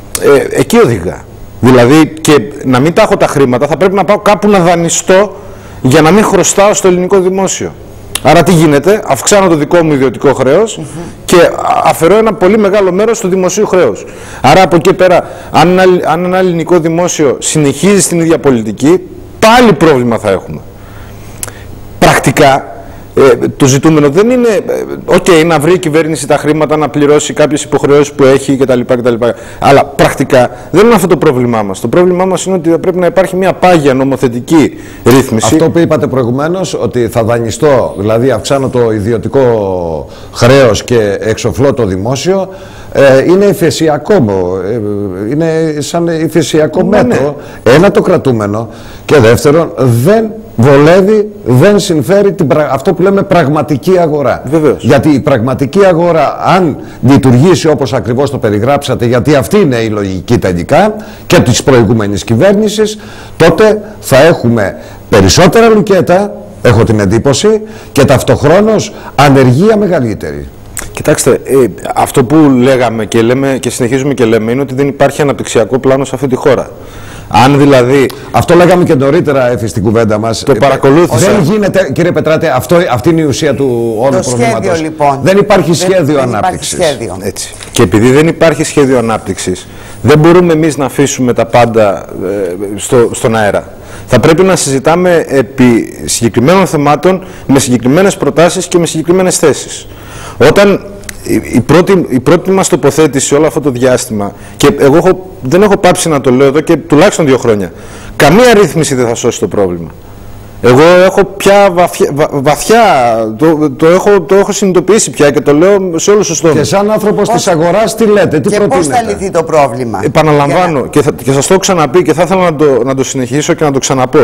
ε, εκεί οδηγά. Δηλαδή, και να μην τα έχω τα χρήματα, θα πρέπει να πάω κάπου να δανειστώ για να μην χρωστάω στο ελληνικό δημόσιο. Άρα τι γίνεται? Αυξάνω το δικό μου ιδιωτικό χρέος mm-hmm. και αφαιρώ ένα πολύ μεγάλο μέρος του δημοσίου χρέους. Άρα από εκεί πέρα, αν ένα, αν ένα ελληνικό δημόσιο συνεχίζει στην ίδια πολιτική, πάλι πρόβλημα θα έχουμε. Πρακτικά, Ε, το ζητούμενο δεν είναι, οκ, okay, να βρει η κυβέρνηση τα χρήματα να πληρώσει κάποιες υποχρεώσεις που έχει κτλ. κτλ. Αλλά πρακτικά δεν είναι αυτό το πρόβλημά μας. Το πρόβλημά μας είναι ότι θα πρέπει να υπάρχει μια πάγια νομοθετική ρύθμιση. Αυτό που είπατε προηγουμένως, ότι θα δανειστώ, δηλαδή αυξάνω το ιδιωτικό χρέος και εξοφλώ το δημόσιο, ε, είναι υφεσιακό, ε, είναι σαν υφεσιακό ναι, μέτρο. Ναι. Ένα, το κρατούμενο, και δεύτερον, δεν βολεύει, δεν συμφέρει την, αυτό που λέμε πραγματική αγορά. Βεβαίως. Γιατί η πραγματική αγορά, αν λειτουργήσει όπως ακριβώς το περιγράψατε, γιατί αυτή είναι η λογική τελικά και της προηγούμενης κυβέρνησης, τότε θα έχουμε περισσότερα λουκέτα, έχω την εντύπωση, και ταυτοχρόνως ανεργία μεγαλύτερη. Κοιτάξτε, ε, αυτό που λέγαμε και, λέμε, και συνεχίζουμε και λέμε είναι ότι δεν υπάρχει αναπτυξιακό πλάνο σε αυτή τη χώρα. Αν δηλαδή... Αυτό λέγαμε και νωρίτερα, Εφη, στην κουβέντα μας. Το παρακολούθησα. Δεν γίνεται, κύριε Πετράτε, αυτό, αυτή είναι η ουσία του όλου προβλήματος. Λοιπόν. Δεν υπάρχει σχέδιο δεν, ανάπτυξης. Δεν υπάρχει σχέδιο. Έτσι. Και επειδή δεν υπάρχει σχέδιο ανάπτυξης, δεν μπορούμε εμείς να αφήσουμε τα πάντα ε, στο, στον αέρα. Θα πρέπει να συζητάμε επί συγκεκριμένων θεμάτων, με συγκεκριμένες προτάσεις και με συγκεκριμένες θέσεις. Όταν η πρώτη, η πρώτη μας τοποθέτηση όλο αυτό το διάστημα, και εγώ έχω, δεν έχω πάψει να το λέω εδώ και τουλάχιστον δύο χρόνια, καμία ρύθμιση δεν θα σώσει το πρόβλημα. Εγώ έχω πια βαθιά, βα, βαθιά το, το, έχω, το έχω συνειδητοποιήσει πια και το λέω σε όλους τους τόμους. Και σαν άνθρωπος της αγοράς τι λέτε, τι και προτείνετε? Και πώς θα λυθεί το πρόβλημα? Επαναλαμβάνω να... και, θα, και σας το έχω ξαναπεί και θα ήθελα να το, να το συνεχίσω και να το ξαναπώ.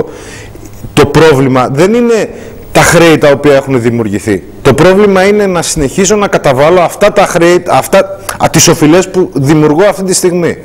Το πρόβλημα δεν είναι τα χρέη τα οποία έχουν δημιουργηθεί. Το πρόβλημα είναι να συνεχίσω να καταβάλω αυτά τα χρέη, αυτά, τις οφειλές που δημιουργώ αυτή τη στιγμή.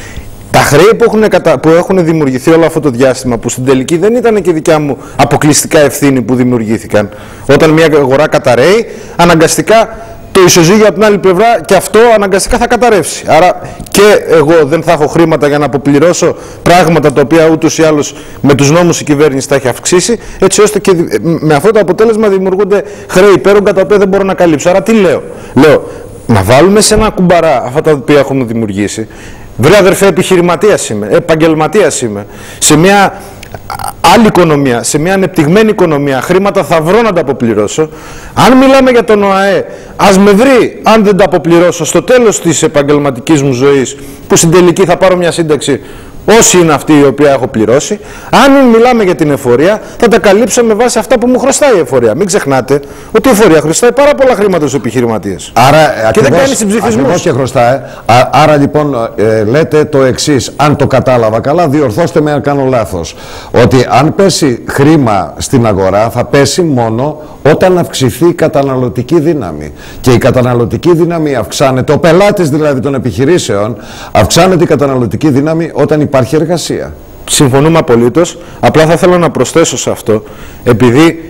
Τα χρέη που έχουν, κατα... που έχουν δημιουργηθεί όλο αυτό το διάστημα, που στην τελική δεν ήταν και δικιά μου αποκλειστικά ευθύνη που δημιουργήθηκαν. Όταν μια αγορά καταραίει, αναγκαστικά το ισοζύγιο από την άλλη πλευρά και αυτό αναγκαστικά θα καταρρεύσει. Άρα και εγώ δεν θα έχω χρήματα για να αποπληρώσω πράγματα τα οποία ούτως ή άλλως με τους νόμους η κυβέρνηση τα έχει αυξήσει, έτσι ώστε και με αυτό το αποτέλεσμα δημιουργούνται χρέη υπέρογκα τα οποία δεν μπορώ να καλύψω. Άρα τι λέω? Λέω να βάλουμε σε ένα κουμπαρά αυτά τα οποία έχουμε δημιουργήσει. Βρε αδερφέ, επιχειρηματίας είμαι, επαγγελματίας είμαι, σε μια άλλη οικονομία, σε μια ανεπτυγμένη οικονομία, χρήματα θα βρω να τα αποπληρώσω. Αν μιλάμε για τον ΟΑΕ, ας με βρει αν δεν τα αποπληρώσω στο τέλος της επαγγελματικής μου ζωής, που στην τελική θα πάρω μια σύνταξη όσοι είναι αυτή η οποία έχω πληρώσει. Αν μιλάμε για την εφορία, θα τα καλύψω με βάση αυτά που μου χρωστάει η εφορία. Μην ξεχνάτε ότι η εφορία χρωστάει πάρα πολλά χρήματα στους επιχειρηματίες. Άρα, και ακριβώς, δεν κάνει συμψηφισμούς. Ακριβώς και χρωστάει. Α, άρα λοιπόν ε, λέτε το εξής, αν το κατάλαβα καλά, διορθώστε με αν κάνω λάθος. Ότι αν πέσει χρήμα στην αγορά, θα πέσει μόνο όταν αυξηθεί η καταναλωτική δύναμη. Και η καταναλωτική δύναμη αυξάνεται, ο πελάτης δηλαδή των επιχειρήσεων, αυξάνεται η καταναλωτική δύναμη όταν υπάρχει εργασία. Συμφωνούμε απολύτως. Απλά θα ήθελα να προσθέσω σε αυτό, επειδή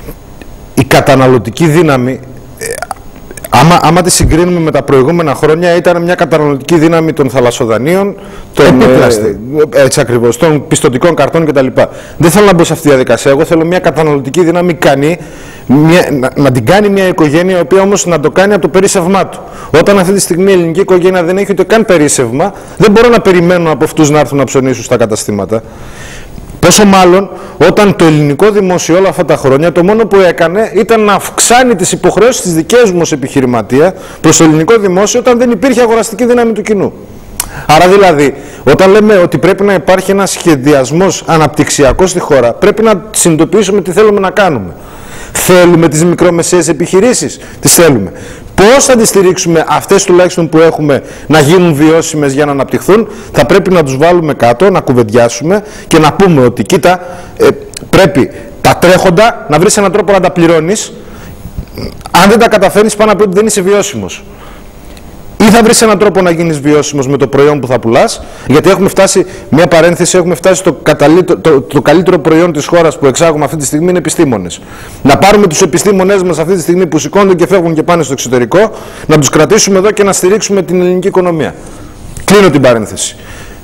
η καταναλωτική δύναμη, άμα, άμα τη συγκρίνουμε με τα προηγούμενα χρόνια, ήταν μια καταναλωτική δύναμη των θαλασσοδανείων, των, ε, έτσι ακριβώς, των πιστωτικών καρτών κτλ. Δεν θέλω να μπω σε αυτή τη διαδικασία. Εγώ θέλω μια καταναλωτική δύναμη ικανή, μια, να, να την κάνει μια οικογένεια, η οποία όμως να το κάνει από το περίσσευμά του. Όταν αυτή τη στιγμή η ελληνική οικογένεια δεν έχει ούτε καν περίσσευμα, δεν μπορώ να περιμένω από αυτούς να έρθουν να ψωνίσουν στα καταστήματα. Πόσο μάλλον όταν το ελληνικό δημόσιο όλα αυτά τα χρόνια το μόνο που έκανε ήταν να αυξάνει τις υποχρεώσεις της δικές μου ως επιχειρηματία προς το ελληνικό δημόσιο όταν δεν υπήρχε αγοραστική δύναμη του κοινού. Άρα δηλαδή, όταν λέμε ότι πρέπει να υπάρχει ένας σχεδιασμός αναπτυξιακός στη χώρα, πρέπει να συνειδητοποιήσουμε τι θέλουμε να κάνουμε. Θέλουμε τις μικρομεσαίες επιχειρήσεις, τις θέλουμε. Πώς θα τις στηρίξουμε αυτές τουλάχιστον που έχουμε να γίνουν βιώσιμες για να αναπτυχθούν? Θα πρέπει να τους βάλουμε κάτω, να κουβεντιάσουμε και να πούμε ότι κοίτα, ε, πρέπει τα τρέχοντα να βρεις έναν τρόπο να τα πληρώνεις. Αν δεν τα καταφέρνεις, πάνω από ότι δεν είσαι βιώσιμος. Ή θα βρεις έναν τρόπο να γίνεις βιώσιμος με το προϊόν που θα πουλάς, γιατί έχουμε φτάσει, μια παρένθεση, έχουμε φτάσει στο το, το, το καλύτερο προϊόν της χώρας που εξάγουμε αυτή τη στιγμή είναι επιστήμονες. Να πάρουμε τους επιστήμονές μας αυτή τη στιγμή που σηκώνονται και φεύγουν και πάνε στο εξωτερικό, να τους κρατήσουμε εδώ και να στηρίξουμε την ελληνική οικονομία. Κλείνω την παρένθεση.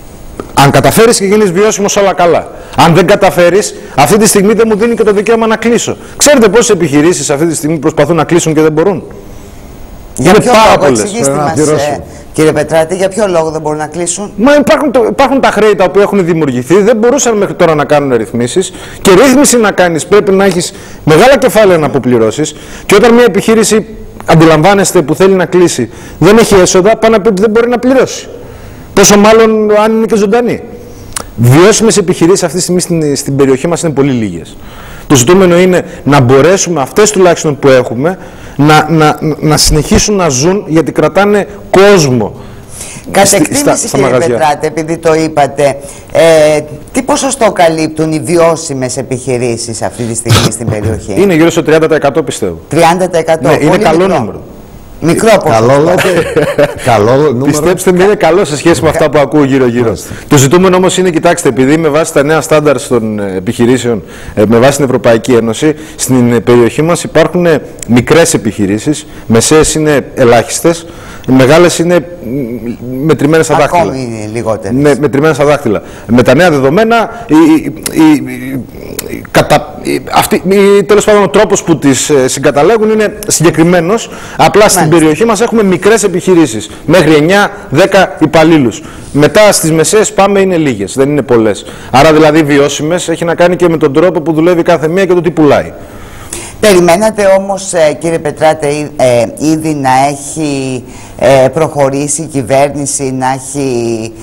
Αν καταφέρεις και γίνεις βιώσιμος, όλα καλά. Αν δεν καταφέρεις, αυτή τη στιγμή δεν μου δίνει και το δικαίωμα να κλείσω. Ξέρετε πόσες επιχειρήσεις αυτή τη στιγμή προσπαθούν να κλείσουν και δεν μπορούν? Για ποιο λόγο, εξηγήστε μας, Κύριε Πετράτη, για ποιο λόγο δεν μπορούν να κλείσουν? Μα υπάρχουν, το, υπάρχουν τα χρέη τα οποία έχουν δημιουργηθεί, δεν μπορούσαν μέχρι τώρα να κάνουν ρυθμίσεις. Και ρύθμιση να κάνεις πρέπει να έχεις μεγάλα κεφάλαια να αποπληρώσεις. Και όταν μια επιχείρηση, αντιλαμβάνεστε, που θέλει να κλείσει, δεν έχει έσοδα, πάνω να πει ότι δεν μπορεί να πληρώσει. Πόσο μάλλον αν είναι και ζωντανή. Βιώσιμες επιχειρήσεις αυτή τη στιγμή στην, στην περιοχή μας είναι πολύ λίγες. Το ζητούμενο είναι να μπορέσουμε αυτές τουλάχιστον που έχουμε να, να, να συνεχίσουν να ζουν, γιατί κρατάνε κόσμο. Κατ' εκτίμηση, κύριε Πετράτη, επειδή το είπατε, ε, τι ποσοστό καλύπτουν οι βιώσιμες επιχειρήσεις αυτή τη στιγμή στην περιοχή? Είναι γύρω στο τριάντα τοις εκατό πιστεύω. τριάντα τοις εκατό. Ναι, είναι καλό νούμερο. Μικρό ποσοστό. Καλό, καλό νούμερο. Πιστέψτε με, είναι καλό σε σχέση με αυτά που ακούω γύρω-γύρω. Το ζητούμενο όμως είναι, κοιτάξτε, επειδή με βάση τα νέα στάνταρ των επιχειρήσεων, με βάση την Ευρωπαϊκή Ένωση, στην περιοχή μας υπάρχουν μικρές επιχειρήσεις, μεσαίες είναι ελάχιστες, οι μεγάλες είναι μετρημένες στα δάχτυλα. Ακόμη είναι λιγότερες. Με, μετρημένες στα δάχτυλα. Με τα νέα δεδομένα, η, η, η, η, κατα, η, αυτή, η, τέλος πάντων ο τρόπος που τις ε, συγκαταλέγουν είναι συγκεκριμένος. Απλά στην Μάλιστα. περιοχή μας έχουμε μικρές επιχειρήσεις, μέχρι εννιά δέκα υπαλλήλους. Μετά στις μεσαίες πάμε, είναι λίγες, δεν είναι πολλές. Άρα δηλαδή βιώσιμες έχει να κάνει και με τον τρόπο που δουλεύει κάθε μία και το τι πουλάει. Περιμένατε όμως, κύριε Πετράτε, ήδη να έχει προχωρήσει η κυβέρνηση, να έχει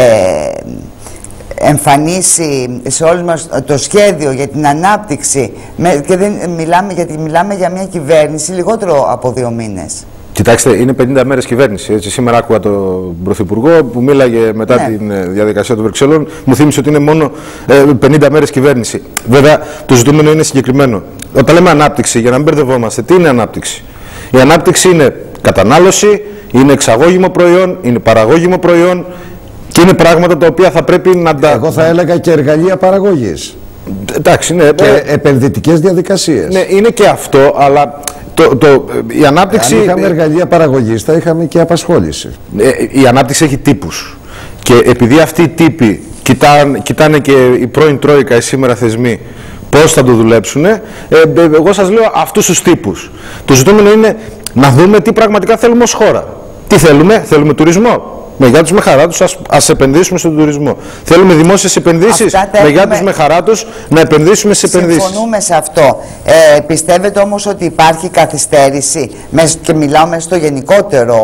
εμφανίσει σε όλους μας το σχέδιο για την ανάπτυξη, και δεν μιλάμε, γιατί μιλάμε για μια κυβέρνηση λιγότερο από δύο μήνες. Κοιτάξτε, είναι πενήντα μέρες κυβέρνηση. Έτσι, σήμερα άκουγα τον Πρωθυπουργό που μίλαγε μετά ναι. την διαδικασία των Βρυξελών. Μου θύμισε ότι είναι μόνο ε, πενήντα μέρες κυβέρνηση. Βέβαια, το ζητούμενο είναι συγκεκριμένο. Όταν λέμε ανάπτυξη, για να μην μπερδευόμαστε, τι είναι ανάπτυξη? Η ανάπτυξη είναι κατανάλωση, είναι εξαγώγημο προϊόν, είναι παραγώγημο προϊόν και είναι πράγματα τα οποία θα πρέπει να τα. Εγώ θα έλεγα και εργαλεία παραγωγής. Εντάξει, ναι. Και επενδυτικές διαδικασίες. Ναι, είναι και αυτό, αλλά. Το, το, η ανάπτυξη... Αν είχαμε εργαλεία παραγωγής, θα είχαμε και απασχόληση. Η ανάπτυξη έχει τύπους. Και επειδή αυτοί οι τύποι κοιτάνε, κοιτάνε και η πρώην Τρόικα, οι σήμερα θεσμοί, πώς θα το δουλέψουν, ε, εγώ σας λέω αυτούς τους τύπους. Το ζητούμενο είναι να δούμε τι πραγματικά θέλουμε ως χώρα. Τι θέλουμε? Θέλουμε τουρισμό. Με γεια τους, με χαρά τους, ας, ας επενδύσουμε στον τουρισμό. Θέλουμε δημόσιες επενδύσεις, με γεια τους, με χαρά τους, να επενδύσουμε στις επενδύσεις. Συμφωνούμε σε αυτό. Ε, πιστεύετε όμως ότι υπάρχει καθυστέρηση, και μιλάω μέσα στο γενικότερο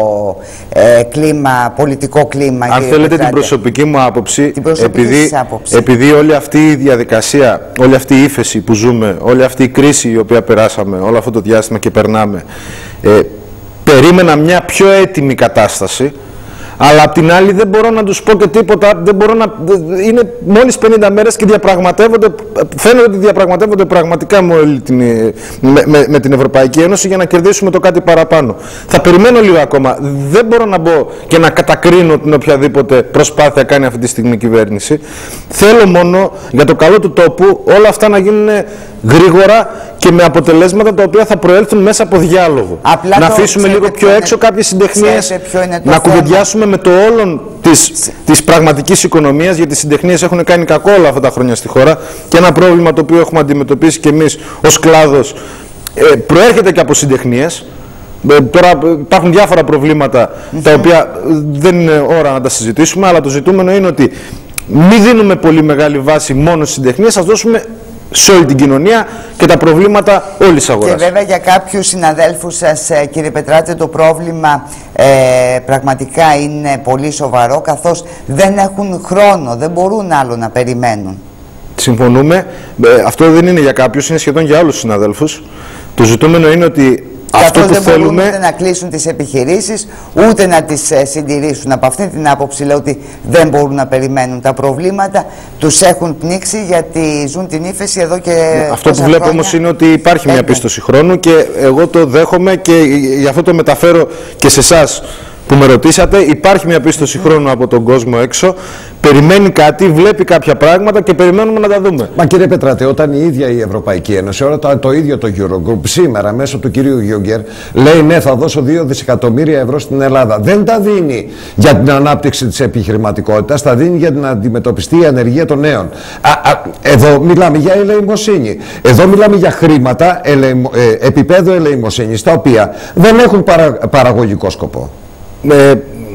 ε, κλίμα, πολιτικό κλίμα? Αν θέλετε την προσωπική μου άποψη, την προσωπική επειδή, άποψη. επειδή όλη αυτή η διαδικασία, όλη αυτή η ύφεση που ζούμε, όλη αυτή η κρίση η οποία περάσαμε, όλο αυτό το διάστημα και περνάμε, ε, περίμενα μια πιο έτοιμη κατάσταση. Αλλά απ' την άλλη δεν μπορώ να τους πω και τίποτα, δεν μπορώ να... είναι μόλις πενήντα μέρες και διαπραγματεύονται, φαίνεται ότι διαπραγματεύονται πραγματικά με την, με, με, με την Ευρωπαϊκή Ένωση για να κερδίσουμε το κάτι παραπάνω. Θα περιμένω λίγο ακόμα, δεν μπορώ να μπω και να κατακρίνω την οποιαδήποτε προσπάθεια κάνει αυτή τη στιγμή η κυβέρνηση. Θέλω μόνο για το καλό του τόπου όλα αυτά να γίνουν γρήγορα και με αποτελέσματα τα οποία θα προέλθουν μέσα από διάλογο. Απλά να αφήσουμε λίγο πιο είναι, έξω κάποιες συντεχνίες, να θέμα. κουβεντιάσουμε με το όλον της, της πραγματικής οικονομίας, γιατί οι συντεχνίες έχουν κάνει κακό όλα αυτά τα χρόνια στη χώρα και ένα πρόβλημα το οποίο έχουμε αντιμετωπίσει και εμείς ως κλάδος ε, προέρχεται και από συντεχνίες. Ε, τώρα υπάρχουν διάφορα προβλήματα mm-hmm. τα οποία δεν είναι ώρα να τα συζητήσουμε, αλλά το ζητούμενο είναι ότι μην δίνουμε πολύ μεγάλη βάση μόνο στις συντεχνίες, ας δώσουμε σε όλη την κοινωνία και τα προβλήματα όλης της αγοράς. Και βέβαια για κάποιους συναδέλφους σας, κύριε Πετράτη, το πρόβλημα ε, πραγματικά είναι πολύ σοβαρό, καθώς δεν έχουν χρόνο, δεν μπορούν άλλο να περιμένουν. Συμφωνούμε. Ε, αυτό δεν είναι για κάποιους, είναι σχεδόν για όλους τους συναδέλφους. Το ζητούμενο είναι ότι αυτό που δεν θέλουμε... μπορούν ούτε να κλείσουν τις επιχειρήσεις, ούτε να τις ε, συντηρήσουν. Από αυτή την άποψη λέω ότι δεν μπορούν να περιμένουν. Τα προβλήματα τους έχουν πνίξει, γιατί ζουν την ύφεση εδώ και αυτό που βλέπω όμως είναι ότι υπάρχει μια πίστοση χρόνου και εγώ το δέχομαι και γι' αυτό το μεταφέρω και σε εσάς που με ρωτήσατε. Υπάρχει μια πίστοση χρόνου από τον κόσμο έξω, περιμένει κάτι, βλέπει κάποια πράγματα και περιμένουμε να τα δούμε. Μα κύριε Πετράτε, όταν η ίδια η Ευρωπαϊκή Ένωση, όταν το ίδιο το Eurogroup σήμερα μέσω του κυρίου Γιούγκερ λέει ναι, θα δώσω δύο δισεκατομμύρια ευρώ στην Ελλάδα, δεν τα δίνει για την ανάπτυξη της επιχειρηματικότητας, τα δίνει για να αντιμετωπιστεί η ανεργία των νέων. Α, α, εδώ μιλάμε για ελεημοσύνη. Εδώ μιλάμε για χρήματα ελεημο, ε, επίπεδου ελεημοσύνης, τα οποία δεν έχουν παρα, παραγωγικό σκοπό. Ε,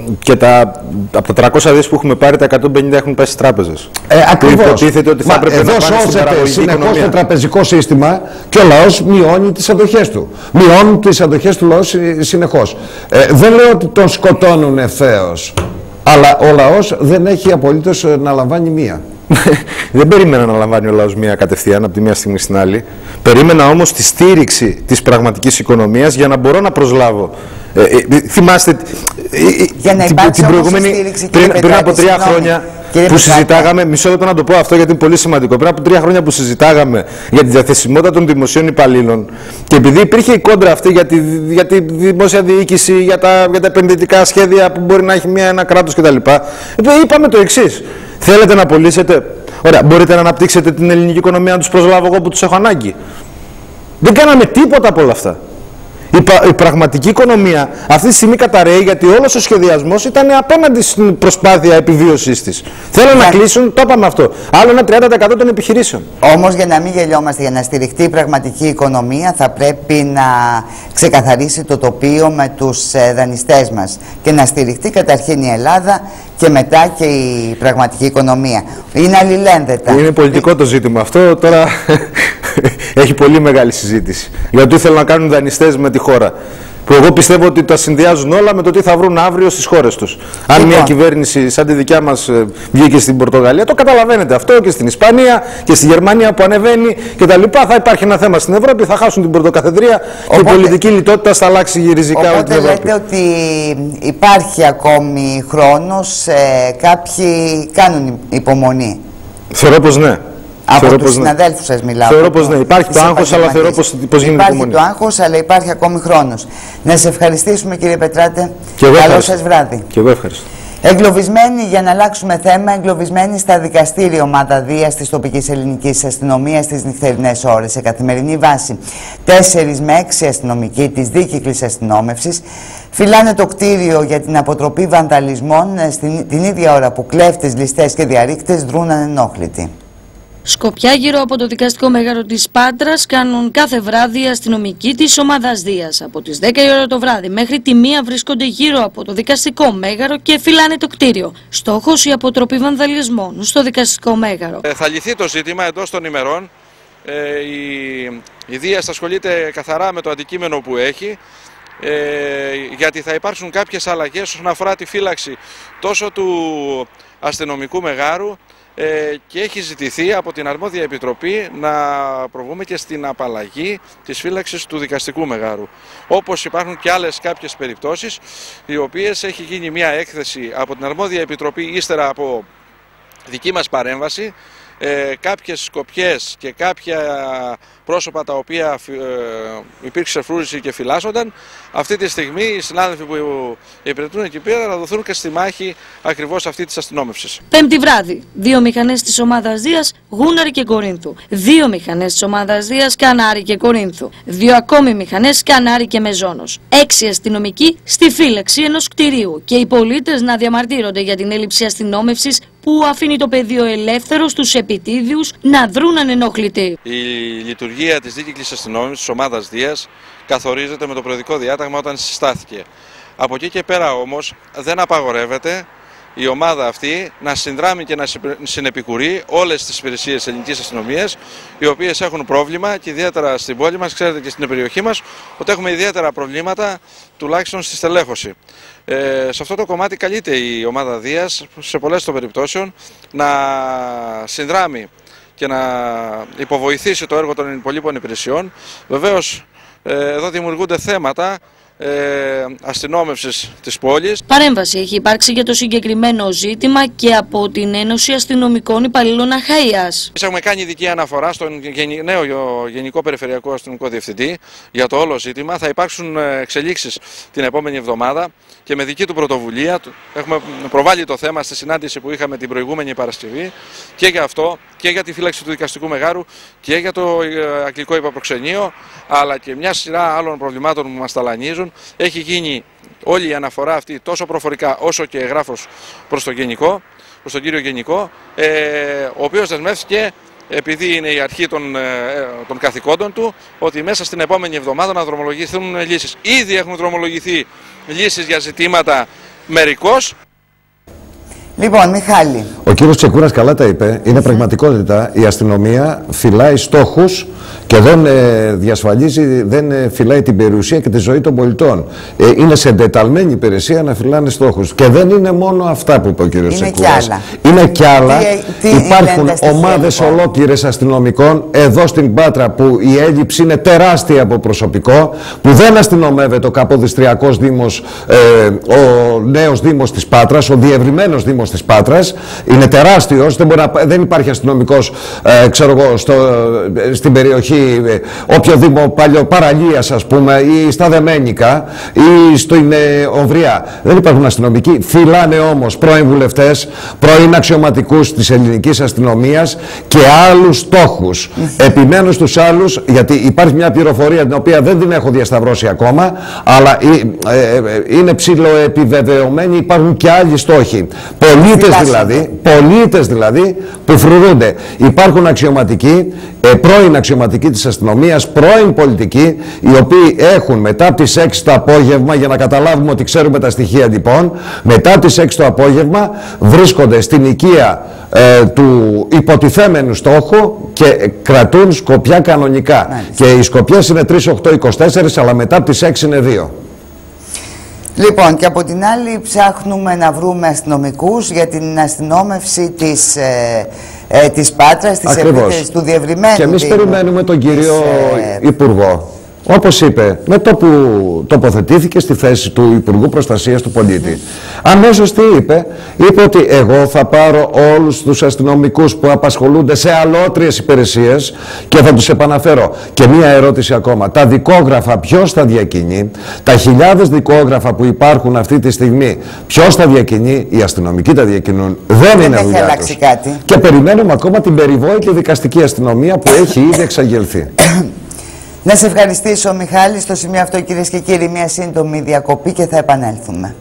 και τα, από τα τριακόσια δις που έχουμε πάρει, τα εκατόν πενήντα έχουν πάει στις τράπεζες. Ε, ακριβώς. Υποτίθεται ότι θα Μα, έπρεπε εδώ να πάνε στην παραγωγική συνεχώς οικονομία. το τραπεζικό σύστημα και ο λαός μειώνει τις αντοχές του. Μειώνουν τις αντοχές του λαού συνεχώς. Ε, δεν λέω ότι τον σκοτώνουν ευθέως, αλλά ο λαός δεν έχει απολύτως να λαμβάνει μία. Δεν περίμενα να λαμβάνει ο λαός μία κατευθείαν από τη μία στιγμή στην άλλη. Περίμενα όμως τη στήριξη της πραγματικής οικονομίας για να μπορώ να προσλάβω. Ε, ε, θυμάστε ε, για να την, την προηγούμενη, στήριξη, πριν, πριν από τρία συγγνώμη, χρόνια κύριε που Πετράτη. συζητάγαμε, μισό λεπτό να το πω αυτό γιατί είναι πολύ σημαντικό. Πριν από τρία χρόνια που συζητάγαμε για τη διαθεσιμότητα των δημοσίων υπαλλήλων και επειδή υπήρχε η κόντρα αυτή για τη, για τη δημόσια διοίκηση, για τα, για τα επενδυτικά σχέδια που μπορεί να έχει μια, ένα κράτος κτλ. Είπαμε το εξής. Θέλετε να πωλήσετε, ωραία, μπορείτε να αναπτύξετε την ελληνική οικονομία, να τους προσλάβω εγώ που τους έχω ανάγκη. Δεν κάναμε τίποτα από όλα αυτά. Η, πα, η πραγματική οικονομία αυτή τη στιγμή καταραίει γιατί όλος ο σχεδιασμός ήταν απέναντι στην προσπάθεια επιβίωσης της. Θέλουν να κλείσουν, το είπαμε αυτό, άλλο ένα τριάντα τοις εκατό των επιχειρήσεων. Όμως για να μην γελιόμαστε, για να στηριχτεί η πραγματική οικονομία θα πρέπει να ξεκαθαρίσει το τοπίο με τους ε, δανειστές μας και να στηριχτεί καταρχήν η Ελλάδα και μετά και η πραγματική οικονομία. Είναι αλληλένδετα. Είναι πολιτικό το ζήτημα αυτό, τώρα έχει πολύ μεγάλη συζήτηση. Γιατί θέλουν να κάνουν δανειστές με τη χώρα. Που εγώ πιστεύω ότι τα συνδυάζουν όλα με το τι θα βρουν αύριο στις χώρες τους. Αν λοιπόν, μια κυβέρνηση σαν τη δικιά μας βγήκε στην Πορτογαλία, το καταλαβαίνετε αυτό και στην Ισπανία και στη Γερμανία που ανεβαίνει κτλ. Θα υπάρχει ένα θέμα στην Ευρώπη, θα χάσουν την πρωτοκαθεδρία και η πολιτική λιτότητα θα αλλάξει ριζικά όλη την Ευρώπη. Οπότε λέτε ότι υπάρχει ακόμη χρόνος, ε, κάποιοι κάνουν υπομονή. Θεωρώ πως ναι. Από τους συναδέλφους σας μιλάω. Θεωρώ πως ναι. Υπάρχει το άγχος, αλλά θεωρώ πως, πως γίνεται υπάρχει υπομονή. το άγχος, αλλά υπάρχει ακόμη χρόνος. Να σε ευχαριστήσουμε κύριε Πετράτε. Καλό σας βράδυ. Και εγώ ευχαριστώ. Εγκλωβισμένη, για να αλλάξουμε θέμα, εγκλωβισμένη στα δικαστήρια ομάδα Δίας της τοπικής ελληνικής αστυνομίας στις νυχτερινές ώρες σε καθημερινή βάση. Τέσσερις με έξι αστυνομικοί της δίκυκλης αστυνόμευσης φυλάνε το κτίριο για την αποτροπή βανδαλισμών στην, την ίδια ώρα που κλέφτες, ληστές και διαρρήκτες δρούν ανενόχλητοι. Σκοπιά γύρω από το δικαστικό μέγαρο της Πάτρας κάνουν κάθε βράδυ αστυνομικοί της ομάδας Δίας. Από τις δέκα η ώρα το βράδυ μέχρι τη μία βρίσκονται γύρω από το δικαστικό μέγαρο και φυλάνε το κτίριο. Στόχος η αποτροπή βανδαλισμών στο δικαστικό μέγαρο. Ε, θα λυθεί το ζήτημα εντός των ημερών. Ε, η, η Δίας ασχολείται καθαρά με το αντικείμενο που έχει. Ε, γιατί θα υπάρξουν κάποιες αλλαγές όσον αφορά τη φύλαξη τόσο του αστυνομικού μεγάρου και έχει ζητηθεί από την αρμόδια επιτροπή να προβούμε και στην απαλλαγή της φύλαξης του δικαστικού μεγάρου. Όπως υπάρχουν και άλλες κάποιες περιπτώσεις, οι οποίες έχει γίνει μια έκθεση από την αρμόδια επιτροπή ύστερα από δική μας παρέμβαση, ε, κάποιες σκοπιές και κάποια πρόσωπα τα οποία ε, υπήρξε φρούρηση και φυλάσσονταν. Αυτή τη στιγμή οι συνάδελφοι που υπηρετούν εκεί πέρα θα δοθούν και στη μάχη ακριβώς αυτή της αστυνόμευσης. Πέμπτη βράδυ, δύο μηχανές της ομάδας Δίας, Γούναρη και Κορίνθου. Δύο μηχανές της ομάδας Δίας, Κανάρη και Κορίνθου. Δύο ακόμη μηχανές, Κανάρη και Μεζόνος. Έξι αστυνομικοί στη φύλαξη ενός κτηρίου και οι πολίτες να διαμαρτύρονται για την έλλειψη αστυνόμευσης που αφήνει το πεδίο ελεύθερο στους επιτίδιους να δρούν ανενόχλητοι. Η λειτουργία της δίκυκλης αστυνόμευσης της ομάδας Δίας καθορίζεται με το προεδρικό διάταγμα όταν συστάθηκε. Από εκεί και πέρα όμως δεν απαγορεύεται η ομάδα αυτή να συνδράμει και να συνεπικουρεί όλες τις υπηρεσίες ελληνικής αστυνομίας, οι οποίες έχουν πρόβλημα και ιδιαίτερα στην πόλη μας, ξέρετε και στην περιοχή μας, ότι έχουμε ιδιαίτερα προβλήματα τουλάχιστον στη στελέχωση. Ε, σε αυτό το κομμάτι καλείται η ομάδα Δίας σε πολλές των περιπτώσεων να συνδράμει και να υποβοηθήσει το έργο των υπολείπων υπηρεσιών. Βεβαίως εδώ δημιουργούνται θέματα Ε, αστυνόμευσης της πόλης. Παρέμβαση έχει υπάρξει για το συγκεκριμένο ζήτημα και από την Ένωση Αστυνομικών Υπαλλήλων Αχαΐας. Έχουμε κάνει ειδική αναφορά στον νέο Γενικό Περιφερειακό Αστυνομικό Διευθυντή για το όλο ζήτημα. Θα υπάρξουν εξελίξεις την επόμενη εβδομάδα και με δική του πρωτοβουλία έχουμε προβάλει το θέμα στη συνάντηση που είχαμε την προηγούμενη Παρασκευή και για αυτό και για τη φύλαξη του δικαστικού μεγάρου και για το αγγλικό υπαπροξενείο, αλλά και μια σειρά άλλων προβλημάτων που μας ταλανίζουν. Έχει γίνει όλη η αναφορά αυτή τόσο προφορικά όσο και εγγράφος προς τον Γενικό, προς τον κύριο Γενικό, ε, ο οποίος δεσμεύτηκε, επειδή είναι η αρχή των, ε, των καθηκόντων του, ότι μέσα στην επόμενη εβδομάδα να δρομολογηθούν λύσεις. Ήδη έχουν δρομολογηθεί λύσεις για ζητήματα μερικώς. Λοιπόν, Μιχάλη. Ο κύριος Τσεκούρας καλά τα είπε. Είναι πραγματικότητα. Η αστυνομία φυλάει στόχους και δεν ε, διασφαλίζει, δεν ε, φυλάει την περιουσία και τη ζωή των πολιτών. Ε, είναι σε εντεταλμένη υπηρεσία να φυλάνε στόχους. Και δεν είναι μόνο αυτά που είπε ο κύριος Τσεκούρας. Είναι κι άλλα. Τι, τι Υπάρχουν ομάδες ολόκληρες αστυνομικών εδώ στην Πάτρα που η έλλειψη είναι τεράστια από προσωπικό, που δεν αστυνομεύεται ο Καποδιστριακός Δήμος, ε, ο νέος Δήμος της Πάτρας, ο διευρυμένος Δήμος της Πάτρας. Είναι τεράστιος, δεν, μπορεί να, δεν υπάρχει αστυνομικός ε, ξέρω εγώ, στο, ε, στην περιοχή, ε, όποιο Δήμο παλιό παραλίας ας πούμε, ή στα Δεμένικα ή στην ε, Ομβριά. Δεν υπάρχουν αστυνομικοί. Φυλάνε όμως πρώην βουλευτές, πρώην αξιωματικούς της ελληνικής αστυνομίας και άλλους στόχους. Επιμένω στους άλλους, γιατί υπάρχει μια πληροφορία την οποία δεν την έχω διασταυρώσει ακόμα, αλλά ε, ε, ε, είναι ψηλοεπιβεβαιωμένοι, υπάρχουν και άλλοι στόχοι. Πολίτες δηλαδή, πολίτες δηλαδή που φρουρούνται. Υπάρχουν αξιωματικοί, ε, πρώην αξιωματικοί της αστυνομίας, πρώην πολιτικοί, οι οποίοι έχουν μετά από τις έξι το απόγευμα, για να καταλάβουμε ότι ξέρουμε τα στοιχεία λοιπόν, μετά από τις έξι το απόγευμα βρίσκονται στην οικία ε, του υποτιθέμενου στόχου και κρατούν σκοπιά κανονικά. Μάλιστα. Και οι σκοπιές είναι τρεις, οκτώ, είκοσι τέσσερα, αλλά μετά από τις έξι είναι δύο. Λοιπόν, και από την άλλη ψάχνουμε να βρούμε αστυνομικούς για την αστυνόμευση της, ε, ε, της Πάτρας, της επίθεσης του διευρυμένου. Και εμείς περιμένουμε τον κύριο της, ε... Υπουργό, όπως είπε, με το που τοποθετήθηκε στη θέση του Υπουργού Προστασίας του Πολίτη. Mm. Αμέσως τι είπε? Είπε ότι εγώ θα πάρω όλους τους αστυνομικούς που απασχολούνται σε αλότριες υπηρεσίες και θα τους επαναφέρω. Και μία ερώτηση ακόμα. Τα δικόγραφα ποιος τα διακινεί? Τα χιλιάδες δικόγραφα που υπάρχουν αυτή τη στιγμή ποιος τα διακινεί? Οι αστυνομικοί τα διακινούν. Δεν, Δεν είναι δουλειά τους. Κάτι. Και περιμένουμε ακόμα την περιβόητη δικαστική αστυνομία που έχει ήδη εξαγγελθεί. Να σε ευχαριστήσω, Μιχάλη. Στο σημείο αυτό, κυρίες και κύριοι, μια σύντομη διακοπή και θα επανέλθουμε.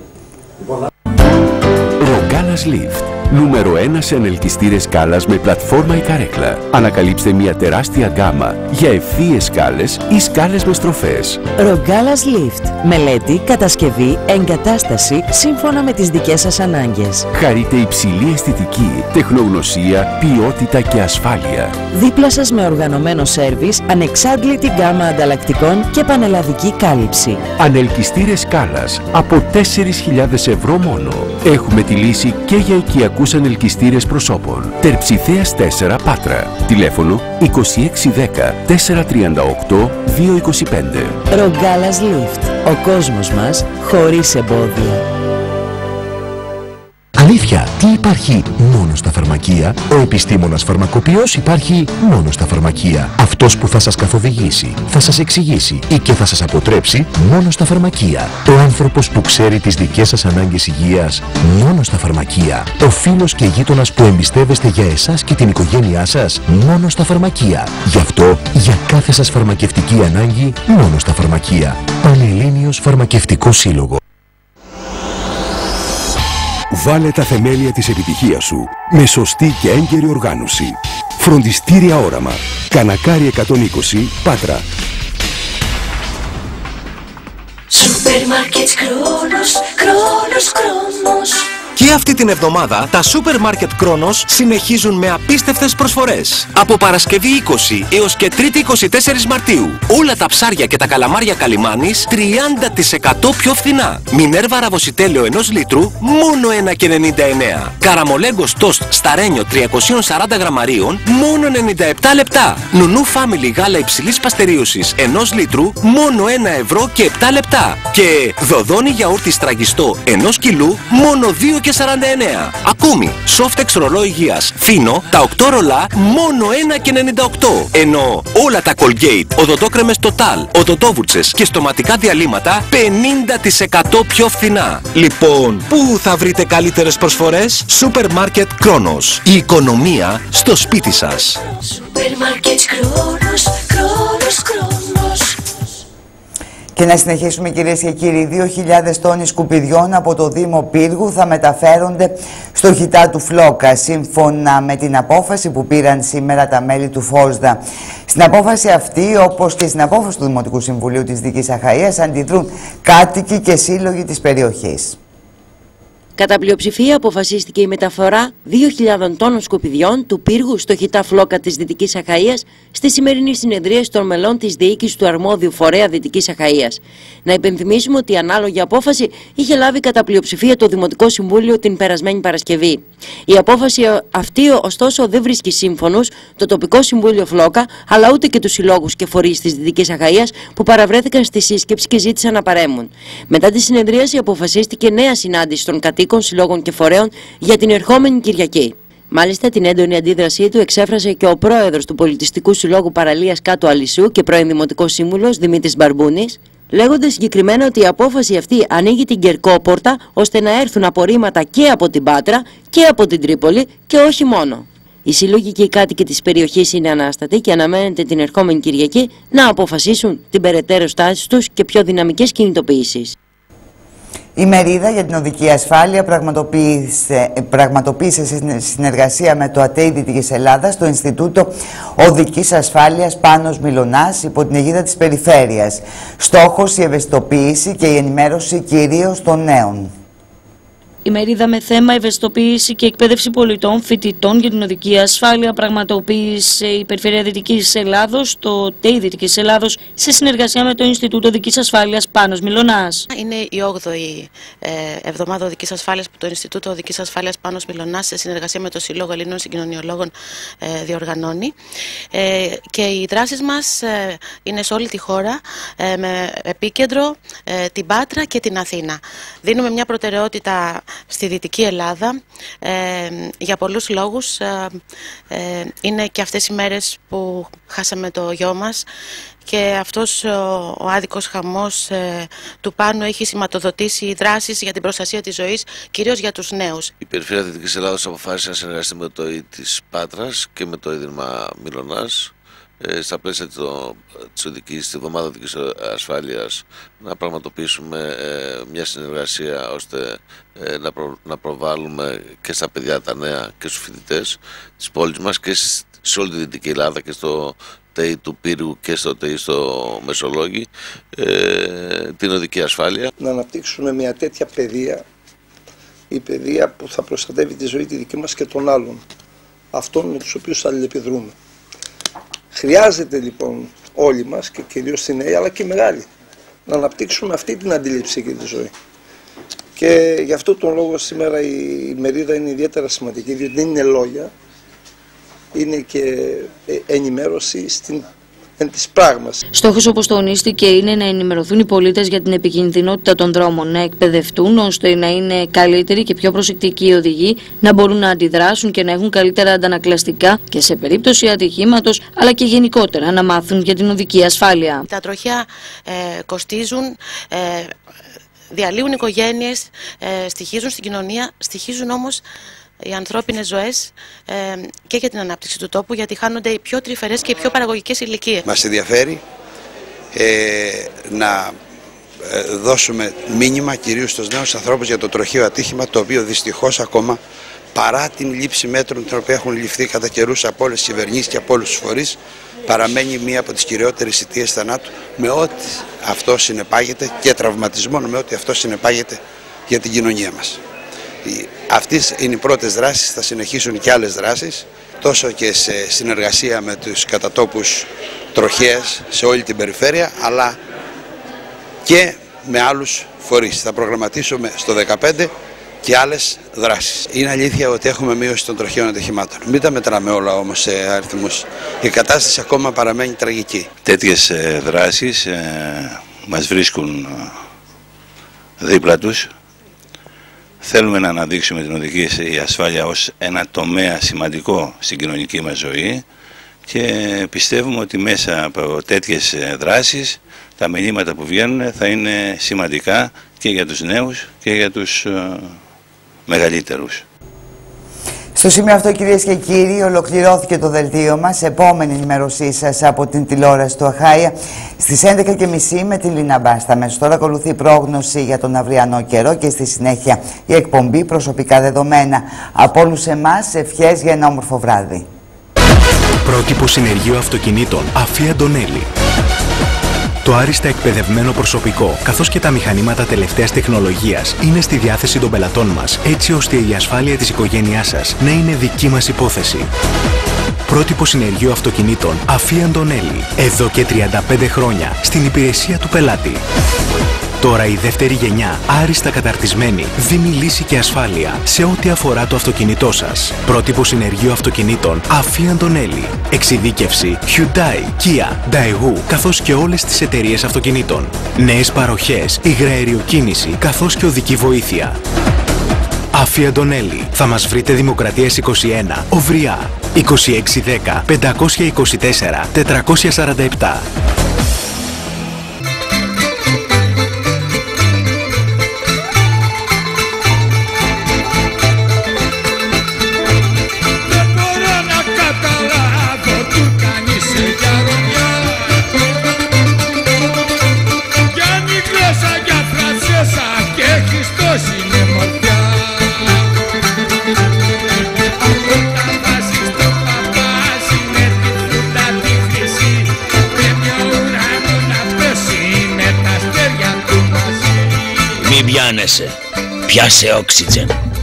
Ρογκάλας Lift. Νούμερο ένα σε ανελκυστήρες σκάλας με πλατφόρμα η καρέκλα. Ανακαλύψτε μια τεράστια γκάμα για ευθείες σκάλες ή σκάλες με στροφές. Ρογκάλας Lift. Μελέτη, κατασκευή, εγκατάσταση σύμφωνα με τις δικές σας ανάγκες. Χαρείτε υψηλή αισθητική, τεχνογνωσία, ποιότητα και ασφάλεια. Δίπλα σας με οργανωμένο σέρβις, ανεξάντλητη γκάμα ανταλλακτικών και πανελλαδική κάλυψη. Ανελκυστήρες σκάλας από τέσσερις χιλιάδες ευρώ μόνο. Έχουμε τη λύση και για οικιακούς ανελκυστήρες προσώπων. Τερψιθέας τέσσερα Πάτρα. Τηλέφωνο είκοσι έξι δέκα τετρακόσια τριάντα οκτώ διακόσια είκοσι πέντε. Ρογκάλας Lift. Ο κόσμος μας χωρίς εμπόδια. Αλήθεια, τι υπάρχει μόνο στα φαρμακεία? Ο επιστήμονας φαρμακοποιός υπάρχει μόνο στα φαρμακεία. Αυτός που θα σας καθοδηγήσει, θα σας εξηγήσει ή και θα σας αποτρέψει μόνο στα φαρμακεία. Ο άνθρωπος που ξέρει τις δικές σας ανάγκες υγείας μόνο στα φαρμακεία. Ο φίλος και γείτονας που εμπιστεύεστε για εσάς και την οικογένειά σας μόνο στα φαρμακεία. Γι' αυτό, για κάθε σας φαρμακευτική ανάγκη μόνο στα φαρμακεία. Πανελλήνιος Φαρμακευτικό Σύλλογο. Βάλε τα θεμέλια της επιτυχίας σου με σωστή και έγκαιρη οργάνωση. Φροντιστήρια Όραμα. Κανακάρι εκατόν είκοσι, Πάτρα. Σούπερ μάρκετ Κρόνος, Κρόνος, Κρόνος. Και αυτή την εβδομάδα τα σούπερ μάρκετ Κρόνος συνεχίζουν με απίστευτες προσφορές. Από Παρασκευή είκοσι έως και Τρίτη είκοσι τέσσερις Μαρτίου. Όλα τα ψάρια και τα καλαμάρια Καλιμάνης τριάντα τοις εκατό πιο φθηνά. Μινέρβα ραβοσιτέλαιο ενός λίτρου μόνο ένα και ενενήντα εννέα. Καραμολέγκος τόστ σταρένιο τριακόσια σαράντα γραμμαρίων μόνο ενενήντα επτά λεπτά. Νουνού Family γάλα υψηλής παστερίωσης ενός λίτρου μόνο ένα ευρώ και επτά λεπτά. Και δοδόνι γιαούρτι στραγγιστό ενός κιλού μόνο δύο και σαράντα εννέα. Ακόμη, Softex ρολό υγείας φίνο, τα οκτώ ρολά μόνο ένα και ενενήντα οκτώ. Ενώ όλα τα Colgate, οδοντόκρεμες Total, οδοντόβουρτσες και στοματικά διαλύματα πενήντα τοις εκατό πιο φθηνά. Λοιπόν, πού θα βρείτε καλύτερες προσφορές? Σούπερ μάρκετ Κρόνος. Η οικονομία στο σπίτι σας. Σούπερ μάρκετ Κρόνος, Κρόνος, Κρόνος. Και να συνεχίσουμε, κυρίες και κύριοι. δύο χιλιάδες τόνοι σκουπιδιών από το Δήμο Πύργου θα μεταφέρονται στο χιτά του Φλόκα, σύμφωνα με την απόφαση που πήραν σήμερα τα μέλη του ΦΟΣΔΑ. Στην απόφαση αυτή, όπως και στην απόφαση του Δημοτικού Συμβουλίου της Δικής Αχαΐας, αντιδρούν κάτοικοι και σύλλογοι της περιοχής. Κατά πλειοψηφία αποφασίστηκε η μεταφορά δύο χιλιάδων τόνων σκουπιδιών του πύργου στο Χιτά Φλόκα της Δυτικής Αχαΐας στη σημερινή συνεδρίαση των μελών της διοίκησης του αρμόδιου φορέα Δυτικής Αχαΐας. Να υπενθυμίσουμε ότι η ανάλογη απόφαση είχε λάβει κατά πλειοψηφία το Δημοτικό Συμβούλιο την περασμένη Παρασκευή. Η απόφαση αυτή, ωστόσο, δεν βρίσκει σύμφωνους το Τοπικό Συμβούλιο Φλόκα, αλλά ούτε και τους συλλόγους και φορείς της Δυτικής Αχαΐας που παραβρέθηκαν στη σύσκεψη και ζήτησαν να παρέμβουν. Μετά τη συνεδρίαση αποφασίστηκε νέα συνάντηση των κατοίκων, συλλόγων και φορέων για την ερχόμενη Κυριακή. Μάλιστα, την έντονη αντίδρασή του εξέφρασε και ο πρόεδρος του Πολιτιστικού Συλλόγου Παραλίας Κάτω Αλυσού και πρώην Δημοτικός Σύμβουλος Δημήτρης Μπαρμπούνης, λέγοντας συγκεκριμένα ότι η απόφαση αυτή ανοίγει την κερκόπορτα ώστε να έρθουν απορρίμματα και από την Πάτρα και από την Τρίπολη και όχι μόνο. Οι σύλλογοι και οι κάτοικοι της περιοχής είναι ανάστατοι και αναμένεται την ερχόμενη Κυριακή να αποφασίσουν την περαιτέρω στάση τους και πιο δυναμικές κινητοποιήσεις. Η Μερίδα για την Οδική Ασφάλεια πραγματοποίησε, πραγματοποίησε σε συνεργασία με το ΑΤΕΙ Δυτικής Ελλάδας το Ινστιτούτο Οδικής Ασφάλειας Πάνος Μιλωνάς υπό την αιγίδα της Περιφέρειας. Στόχος η ευαισθητοποίηση και η ενημέρωση κυρίως των νέων. Η μερίδα με θέμα ευαισθητοποίηση και εκπαίδευση πολιτών φοιτητών για την οδική ασφάλεια πραγματοποίησε η Περιφέρεια Δυτικής Ελλάδος, το ΤΕΙ Δυτικής Ελλάδος, σε συνεργασία με το Ινστιτούτο Οδικής Ασφάλειας Πάνος Μιλωνάς. Είναι η όγδοη ε, εβδομάδα οδικής ασφάλειας που το Ινστιτούτο Οδικής Ασφάλειας Πάνος Μιλωνάς σε συνεργασία με το Σύλλογο Ελλήνων Συγκοινωνιολόγων ε, διοργανώνει. Ε, και οι δράσεις μας ε, είναι σε όλη τη χώρα, ε, με επίκεντρο ε, την Πάτρα και την Αθήνα. Δίνουμε μια προτεραιότητα στη Δυτική Ελλάδα ε, για πολλούς λόγους. Ε, ε, είναι και αυτές οι μέρες που χάσαμε το γιο μας και αυτός ο, ο άδικος χαμός ε, του Πάνου έχει σηματοδοτήσει δράσεις για την προστασία της ζωής, κυρίως για τους νέους. Η Περιφέρεια Δυτικής Ελλάδος αποφάσισε να συνεργαστεί με το ΙΕ της Πάτρας και με το Ίδρυμα Μιλωνάς ε, στα πλαίσια το, της οδικής, της εβδομάδα οδικής ασφάλειας, να πραγματοποιήσουμε ε, μια συνεργασία ώστε ε, να, προ, να προβάλλουμε και στα παιδιά, τα νέα και στους φοιτητές της πόλης μας και σε όλη τη Δυτική Ελλάδα και στο ΤΕΙ του Πύργου και στο ΤΕΙ στο Μεσολόγγι ε, την οδική ασφάλεια. Να αναπτύξουμε μια τέτοια παιδεία, η παιδεία που θα προστατεύει τη ζωή τη δική μας και των άλλων, αυτών με τους οποίους αλληλεπιδρούμε. Χρειάζεται λοιπόν όλοι μας και κυρίως οι νέοι αλλά και οι μεγάλοι να αναπτύξουμε αυτή την αντίληψη για τη ζωή. Και γι' αυτό τον λόγο σήμερα η μερίδα είναι ιδιαίτερα σημαντική, διότι δεν είναι λόγια, είναι και ενημέρωση στην εν της πράγμας. Στόχος, όπως τονίστηκε, είναι να ενημερωθούν οι πολίτες για την επικινδυνότητα των δρόμων, να εκπαιδευτούν ώστε να είναι καλύτεροι και πιο προσεκτικοί οι οδηγοί, να μπορούν να αντιδράσουν και να έχουν καλύτερα αντανακλαστικά και σε περίπτωση ατυχήματος, αλλά και γενικότερα να μάθουν για την οδική ασφάλεια. Τα τροχιά ε, κοστίζουν, ε, διαλύουν οικογένειες, ε, στοιχίζουν στην κοινωνία, στοιχίζουν όμως οι ανθρώπινες ζωές ε, και για την ανάπτυξη του τόπου, γιατί χάνονται οι πιο τρυφερές και οι πιο παραγωγικές ηλικίες. Μας ενδιαφέρει ε, να ε, δώσουμε μήνυμα κυρίως στους νέους ανθρώπους για το τροχαίο ατύχημα, το οποίο δυστυχώς ακόμα παρά την λήψη μέτρων την οποία έχουν ληφθεί κατά καιρούς από όλες τις κυβερνήσεις και από όλους τους φορείς, παραμένει μία από τις κυριότερες αιτίες θανάτου, με ό,τι αυτό συνεπάγεται, και τραυματισμών, με ό,τι αυτό συνεπάγεται για την κοινωνία μας. Αυτές είναι οι πρώτες δράσεις, θα συνεχίσουν και άλλες δράσεις, τόσο και σε συνεργασία με τους κατατόπους τροχέας σε όλη την περιφέρεια, αλλά και με άλλους φορείς. Θα προγραμματίσουμε στο δεκαπέντε και άλλες δράσεις. Είναι αλήθεια ότι έχουμε μείωση των τροχαίων ατυχημάτων. Μην τα μετράμε όλα όμως σε αριθμούς. Η κατάσταση ακόμα παραμένει τραγική. Τέτοιες ε, δράσεις ε, μας βρίσκουν ε, δίπλα τους. Θέλουμε να αναδείξουμε την οδική ασφάλεια ως ένα τομέα σημαντικό στην κοινωνική μας ζωή και πιστεύουμε ότι μέσα από τέτοιες δράσεις τα μηνύματα που βγαίνουν θα είναι σημαντικά και για τους νέους και για τους uh, μεγαλύτερους. Στο σημείο αυτό, κυρίες και κύριοι, ολοκληρώθηκε το δελτίο μας. Επόμενη ενημέρωσή σας από την τηλεόραση του Αχάια στις έντεκα και μισή με την Λίνα Μπάστα. Μέσω τώρα ακολουθεί πρόγνωση για τον αυριανό καιρό και στη συνέχεια η εκπομπή προσωπικά δεδομένα. Από όλους εμάς, ευχές για ένα όμορφο βράδυ. Πρότυπο συνεργείο αυτοκινήτων Αφία Αντωνέλη. Το άριστα εκπαιδευμένο προσωπικό, καθώς και τα μηχανήματα τελευταίας τεχνολογίας είναι στη διάθεση των πελατών μας, έτσι ώστε η ασφάλεια της οικογένειάς σας να είναι δική μας υπόθεση. Πρότυπο συνεργείο αυτοκινήτων Αφή Αντωνέλη. Εδώ και τριάντα πέντε χρόνια στην υπηρεσία του πελάτη. Τώρα η δεύτερη γενιά, άριστα καταρτισμένη, δίνει λύση και ασφάλεια σε ό,τι αφορά το αυτοκίνητό σας. Πρότυπο συνεργείο αυτοκινήτων Αφή Αντωνέλη. Εξειδίκευση Hyundai, Kia, Daewoo, καθώς και όλες τις εταιρείες αυτοκινήτων. Νέες παροχές, υγραεριοκίνηση, καθώς και οδική βοήθεια. Αφή Αντωνέλη. Θα μας βρείτε Δημοκρατίας είκοσι ένα, Οβριά, είκοσι έξι δέκα πεντακόσια είκοσι τέσσερα τετρακόσια σαράντα επτά. Μην πιάνεσαι, πιάσε όξιτζεν.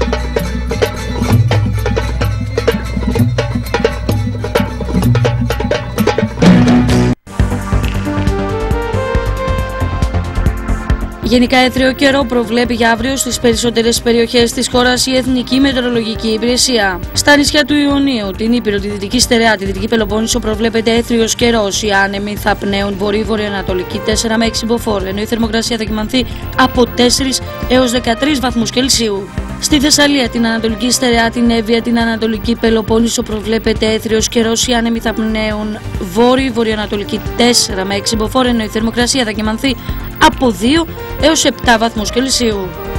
Γενικά έθριο καιρό προβλέπει για αύριο στις περισσότερες περιοχές της χώρας η Εθνική Μετεωρολογική Υπηρεσία. Στα νησιά του Ιωνίου, την Ήπειρο, τη Δυτική Στερεά, τη Δυτική Πελοπόννησο προβλέπεται έθριος καιρός. Οι άνεμοι θα πνέουν βορρή-βορειοανατολική τέσσερα με έξι μποφόρ, ενώ η θερμοκρασία θα κυμανθεί από τέσσερις έως δεκατρείς βαθμούς Κελσίου. Στη Θεσσαλία, την Ανατολική Στερεά, την Εύβοια, την Ανατολική Πελοπόννησο προβλέπεται έθριος καιρός. Οι άνεμοι θα πνέουν βόρειο-βορειοανατολική τέσσερα με έξι μποφόρ, ενώ η θερμοκρασία θα κυμανθεί από δύο έως επτά βαθμούς Κελσίου.